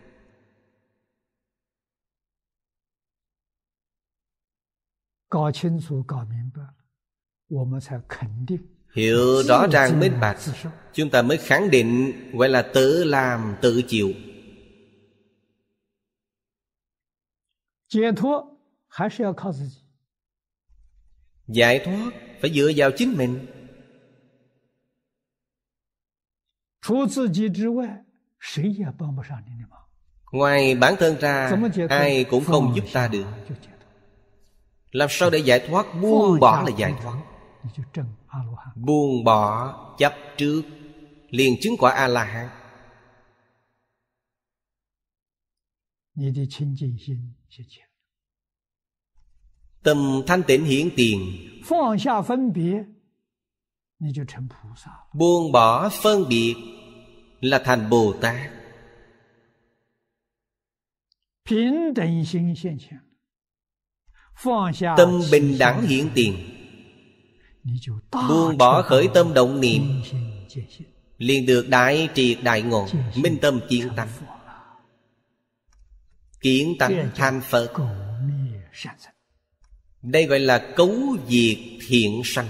搞清楚、搞明白，我们才肯定 Hiểu rõ 自 ràng 自 minh 然 bạch, 自受。 chúng ta mới khẳng định gọi là tự làm tự chịu. 解脱还是要靠自己。 Giải thoát phải dựa vào chính mình. 除自己之外，谁也帮不上你的忙。 Ngoài bản thân ra, 怎么解脱？ ai cũng không 放 giúp 下 ta được. 就解脱， Làm sao để giải thoát? 放 Buông 下 bỏ là 执 giải 着 thoát. 你就证阿罗汉。 Buông bỏ chấp trước, liền chứng quả A-la-hán. 你的清净心现前， Tâm thanh tịnh hiển tiền, 放下分别，你就成菩萨。 buông bỏ phân biệt là thành Bồ Tát. 平等心现前，放下 Tâm bình 起 đẳng 心 hiển tiền, 你就大 buông bỏ 彻 khởi 大 tâm 悟 động niệm, 明心见性， liền được đại triệt đại ngộ, 见性 minh tâm kiến 成 tánh, 佛了， kiến 这 tánh 叫 thành Phật. 狗灭善生。 Đây gọi là cấu diệt thiện sanh.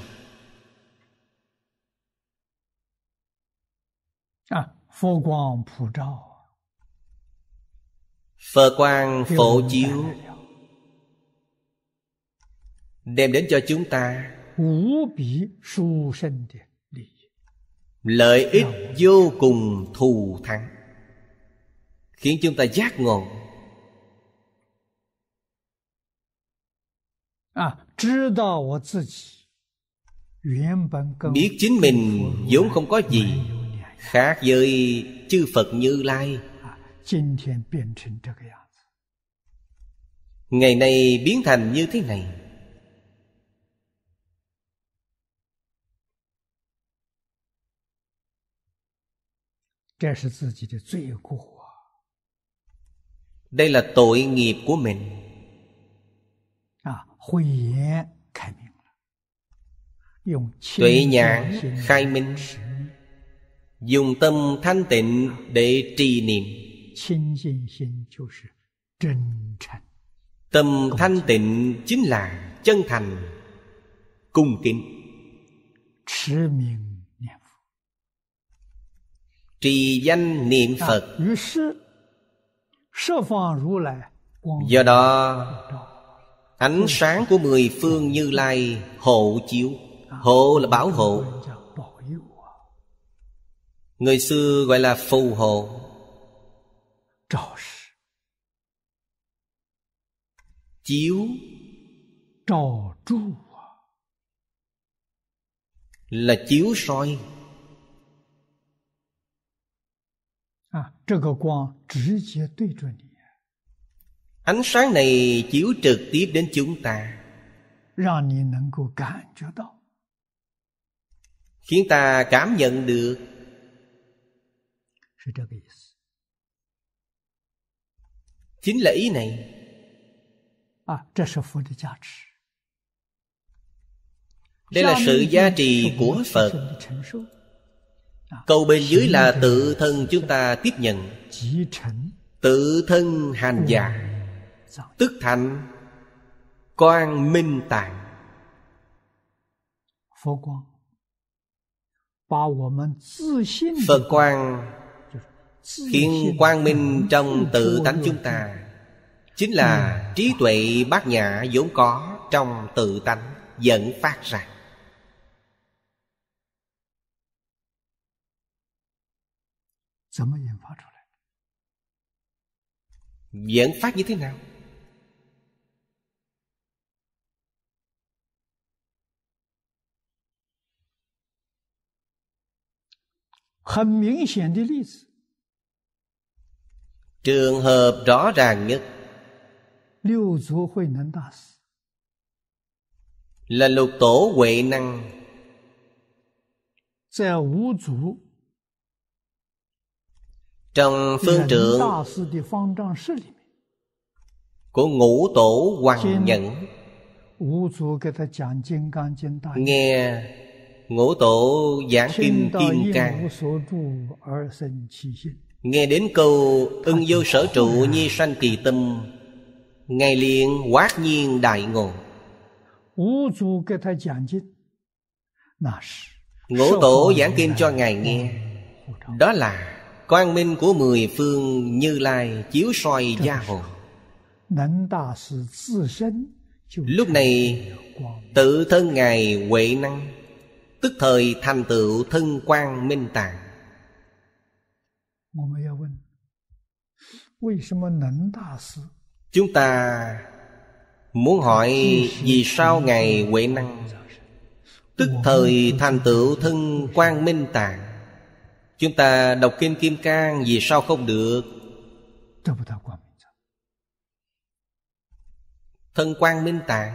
啊，佛光普照， Phật quang 给我 phổ 们带 chiếu, 来了 đem đến cho chúng ta 无比殊胜的利益。 lợi ích vô cùng thù thắng, khiến chúng ta giác ngộ. 啊，知道我自己原本跟 Biết chính mình vốn không có gì 没有两样 khác với chư Phật Như Lai. 啊，今天变成这个样子， Ngày nay biến thành như thế này, Đây là tội nghiệp của mình. Tuệ nhãn khai minh, dùng tâm thanh tịnh để trì niệm. Tâm thanh tịnh chính là chân thành cung kính. Trì danh niệm Phật. Do đó ánh sáng của mười phương Như Lai hộ chiếu. Hộ là bảo hộ. Người xưa gọi là phù hộ. Chiếu là chiếu soi. Ánh sáng này chiếu trực tiếp đến chúng ta, khiến ta cảm nhận được. Chính là ý này. Đây là sự giá trị của Phật. Câu bên dưới là tự thân chúng ta tiếp nhận. Tự thân hành giả, tức thành quang minh tạng. Phật quang khiến quang minh trong tự tánh chúng ta, chính là trí tuệ bát nhã vốn có trong tự tánh dẫn phát ra. Dẫn phát như thế nào? Trường hợp rõ ràng nhất là Lục Tổ Huệ Năng. Trong phương trượng của Ngũ Tổ Hoằng Nhẫn, nghe Ngũ Tổ giảng kinh Kim Cang, nghe đến câu ưng vô sở trụ nhi sanh kỳ tâm, Ngài liền hoát nhiên đại ngộ. Ngũ Tổ giảng kinh cho Ngài nghe, đó là quang minh của mười phương Như Lai chiếu soi gia hồn. Lúc này tự thân Ngài Huệ Năng tức thời thành tựu thân quang minh tạng. Chúng ta muốn hỏi vì sao Ngài Huệ Năng tức thời thành tựu thân quang minh tạng? Chúng ta đọc kinh Kim Cang vì sao không được? Thân quang minh tạng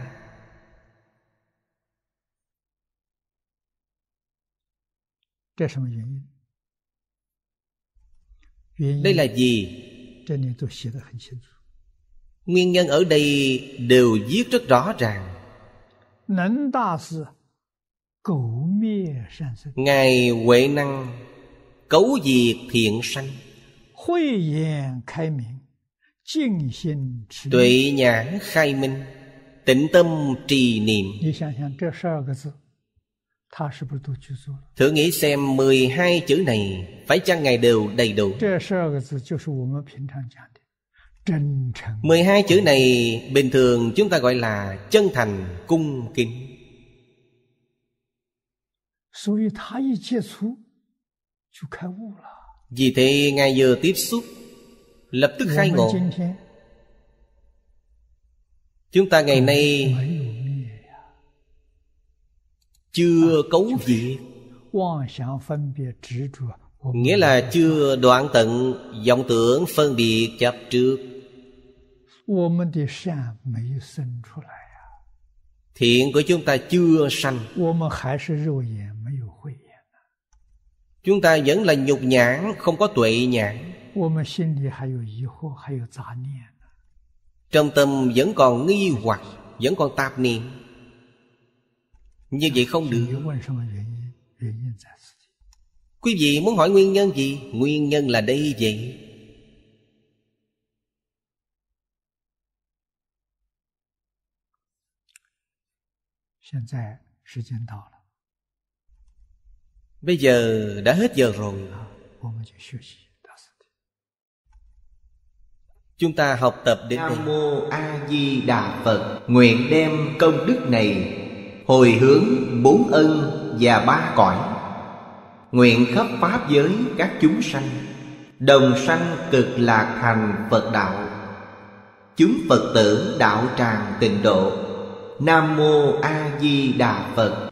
đây là gì? Nguyên nhân ở đây đều viết rất rõ ràng. Ngài Huệ Năng cấu diệt thiện sanh, tuệ nhãn khai minh, tĩnh tâm trì niệm. Thử nghĩ xem mười hai chữ này phải chăng Ngài đều đầy đủ? Mười hai chữ này bình thường chúng ta gọi là chân thành cung kính. Vì thế Ngài vừa tiếp xúc lập tức khai ngộ. Chúng ta ngày nay chưa cấu diệt, nghĩa là chưa đoạn tận vọng tưởng phân biệt chấp trước. Thiện của chúng ta chưa sanh. Chúng ta vẫn là nhục nhãn, không có tuệ nhãn. Trong tâm vẫn còn nghi hoặc, vẫn còn tạp niệm. Như vậy không được. Quý vị muốn hỏi nguyên nhân gì? Nguyên nhân là đây vậy. Bây giờ đã hết giờ rồi. Chúng ta học tập đến đây. Nam Mô A Di Đà Phật. Nguyện đem công đức này hồi hướng bốn ân và ba cõi, nguyện khắp pháp giới các chúng sanh đồng sanh cực lạc thành Phật đạo. Chúng Phật tử đạo tràng tịnh độ. Nam Mô A Di Đà Phật.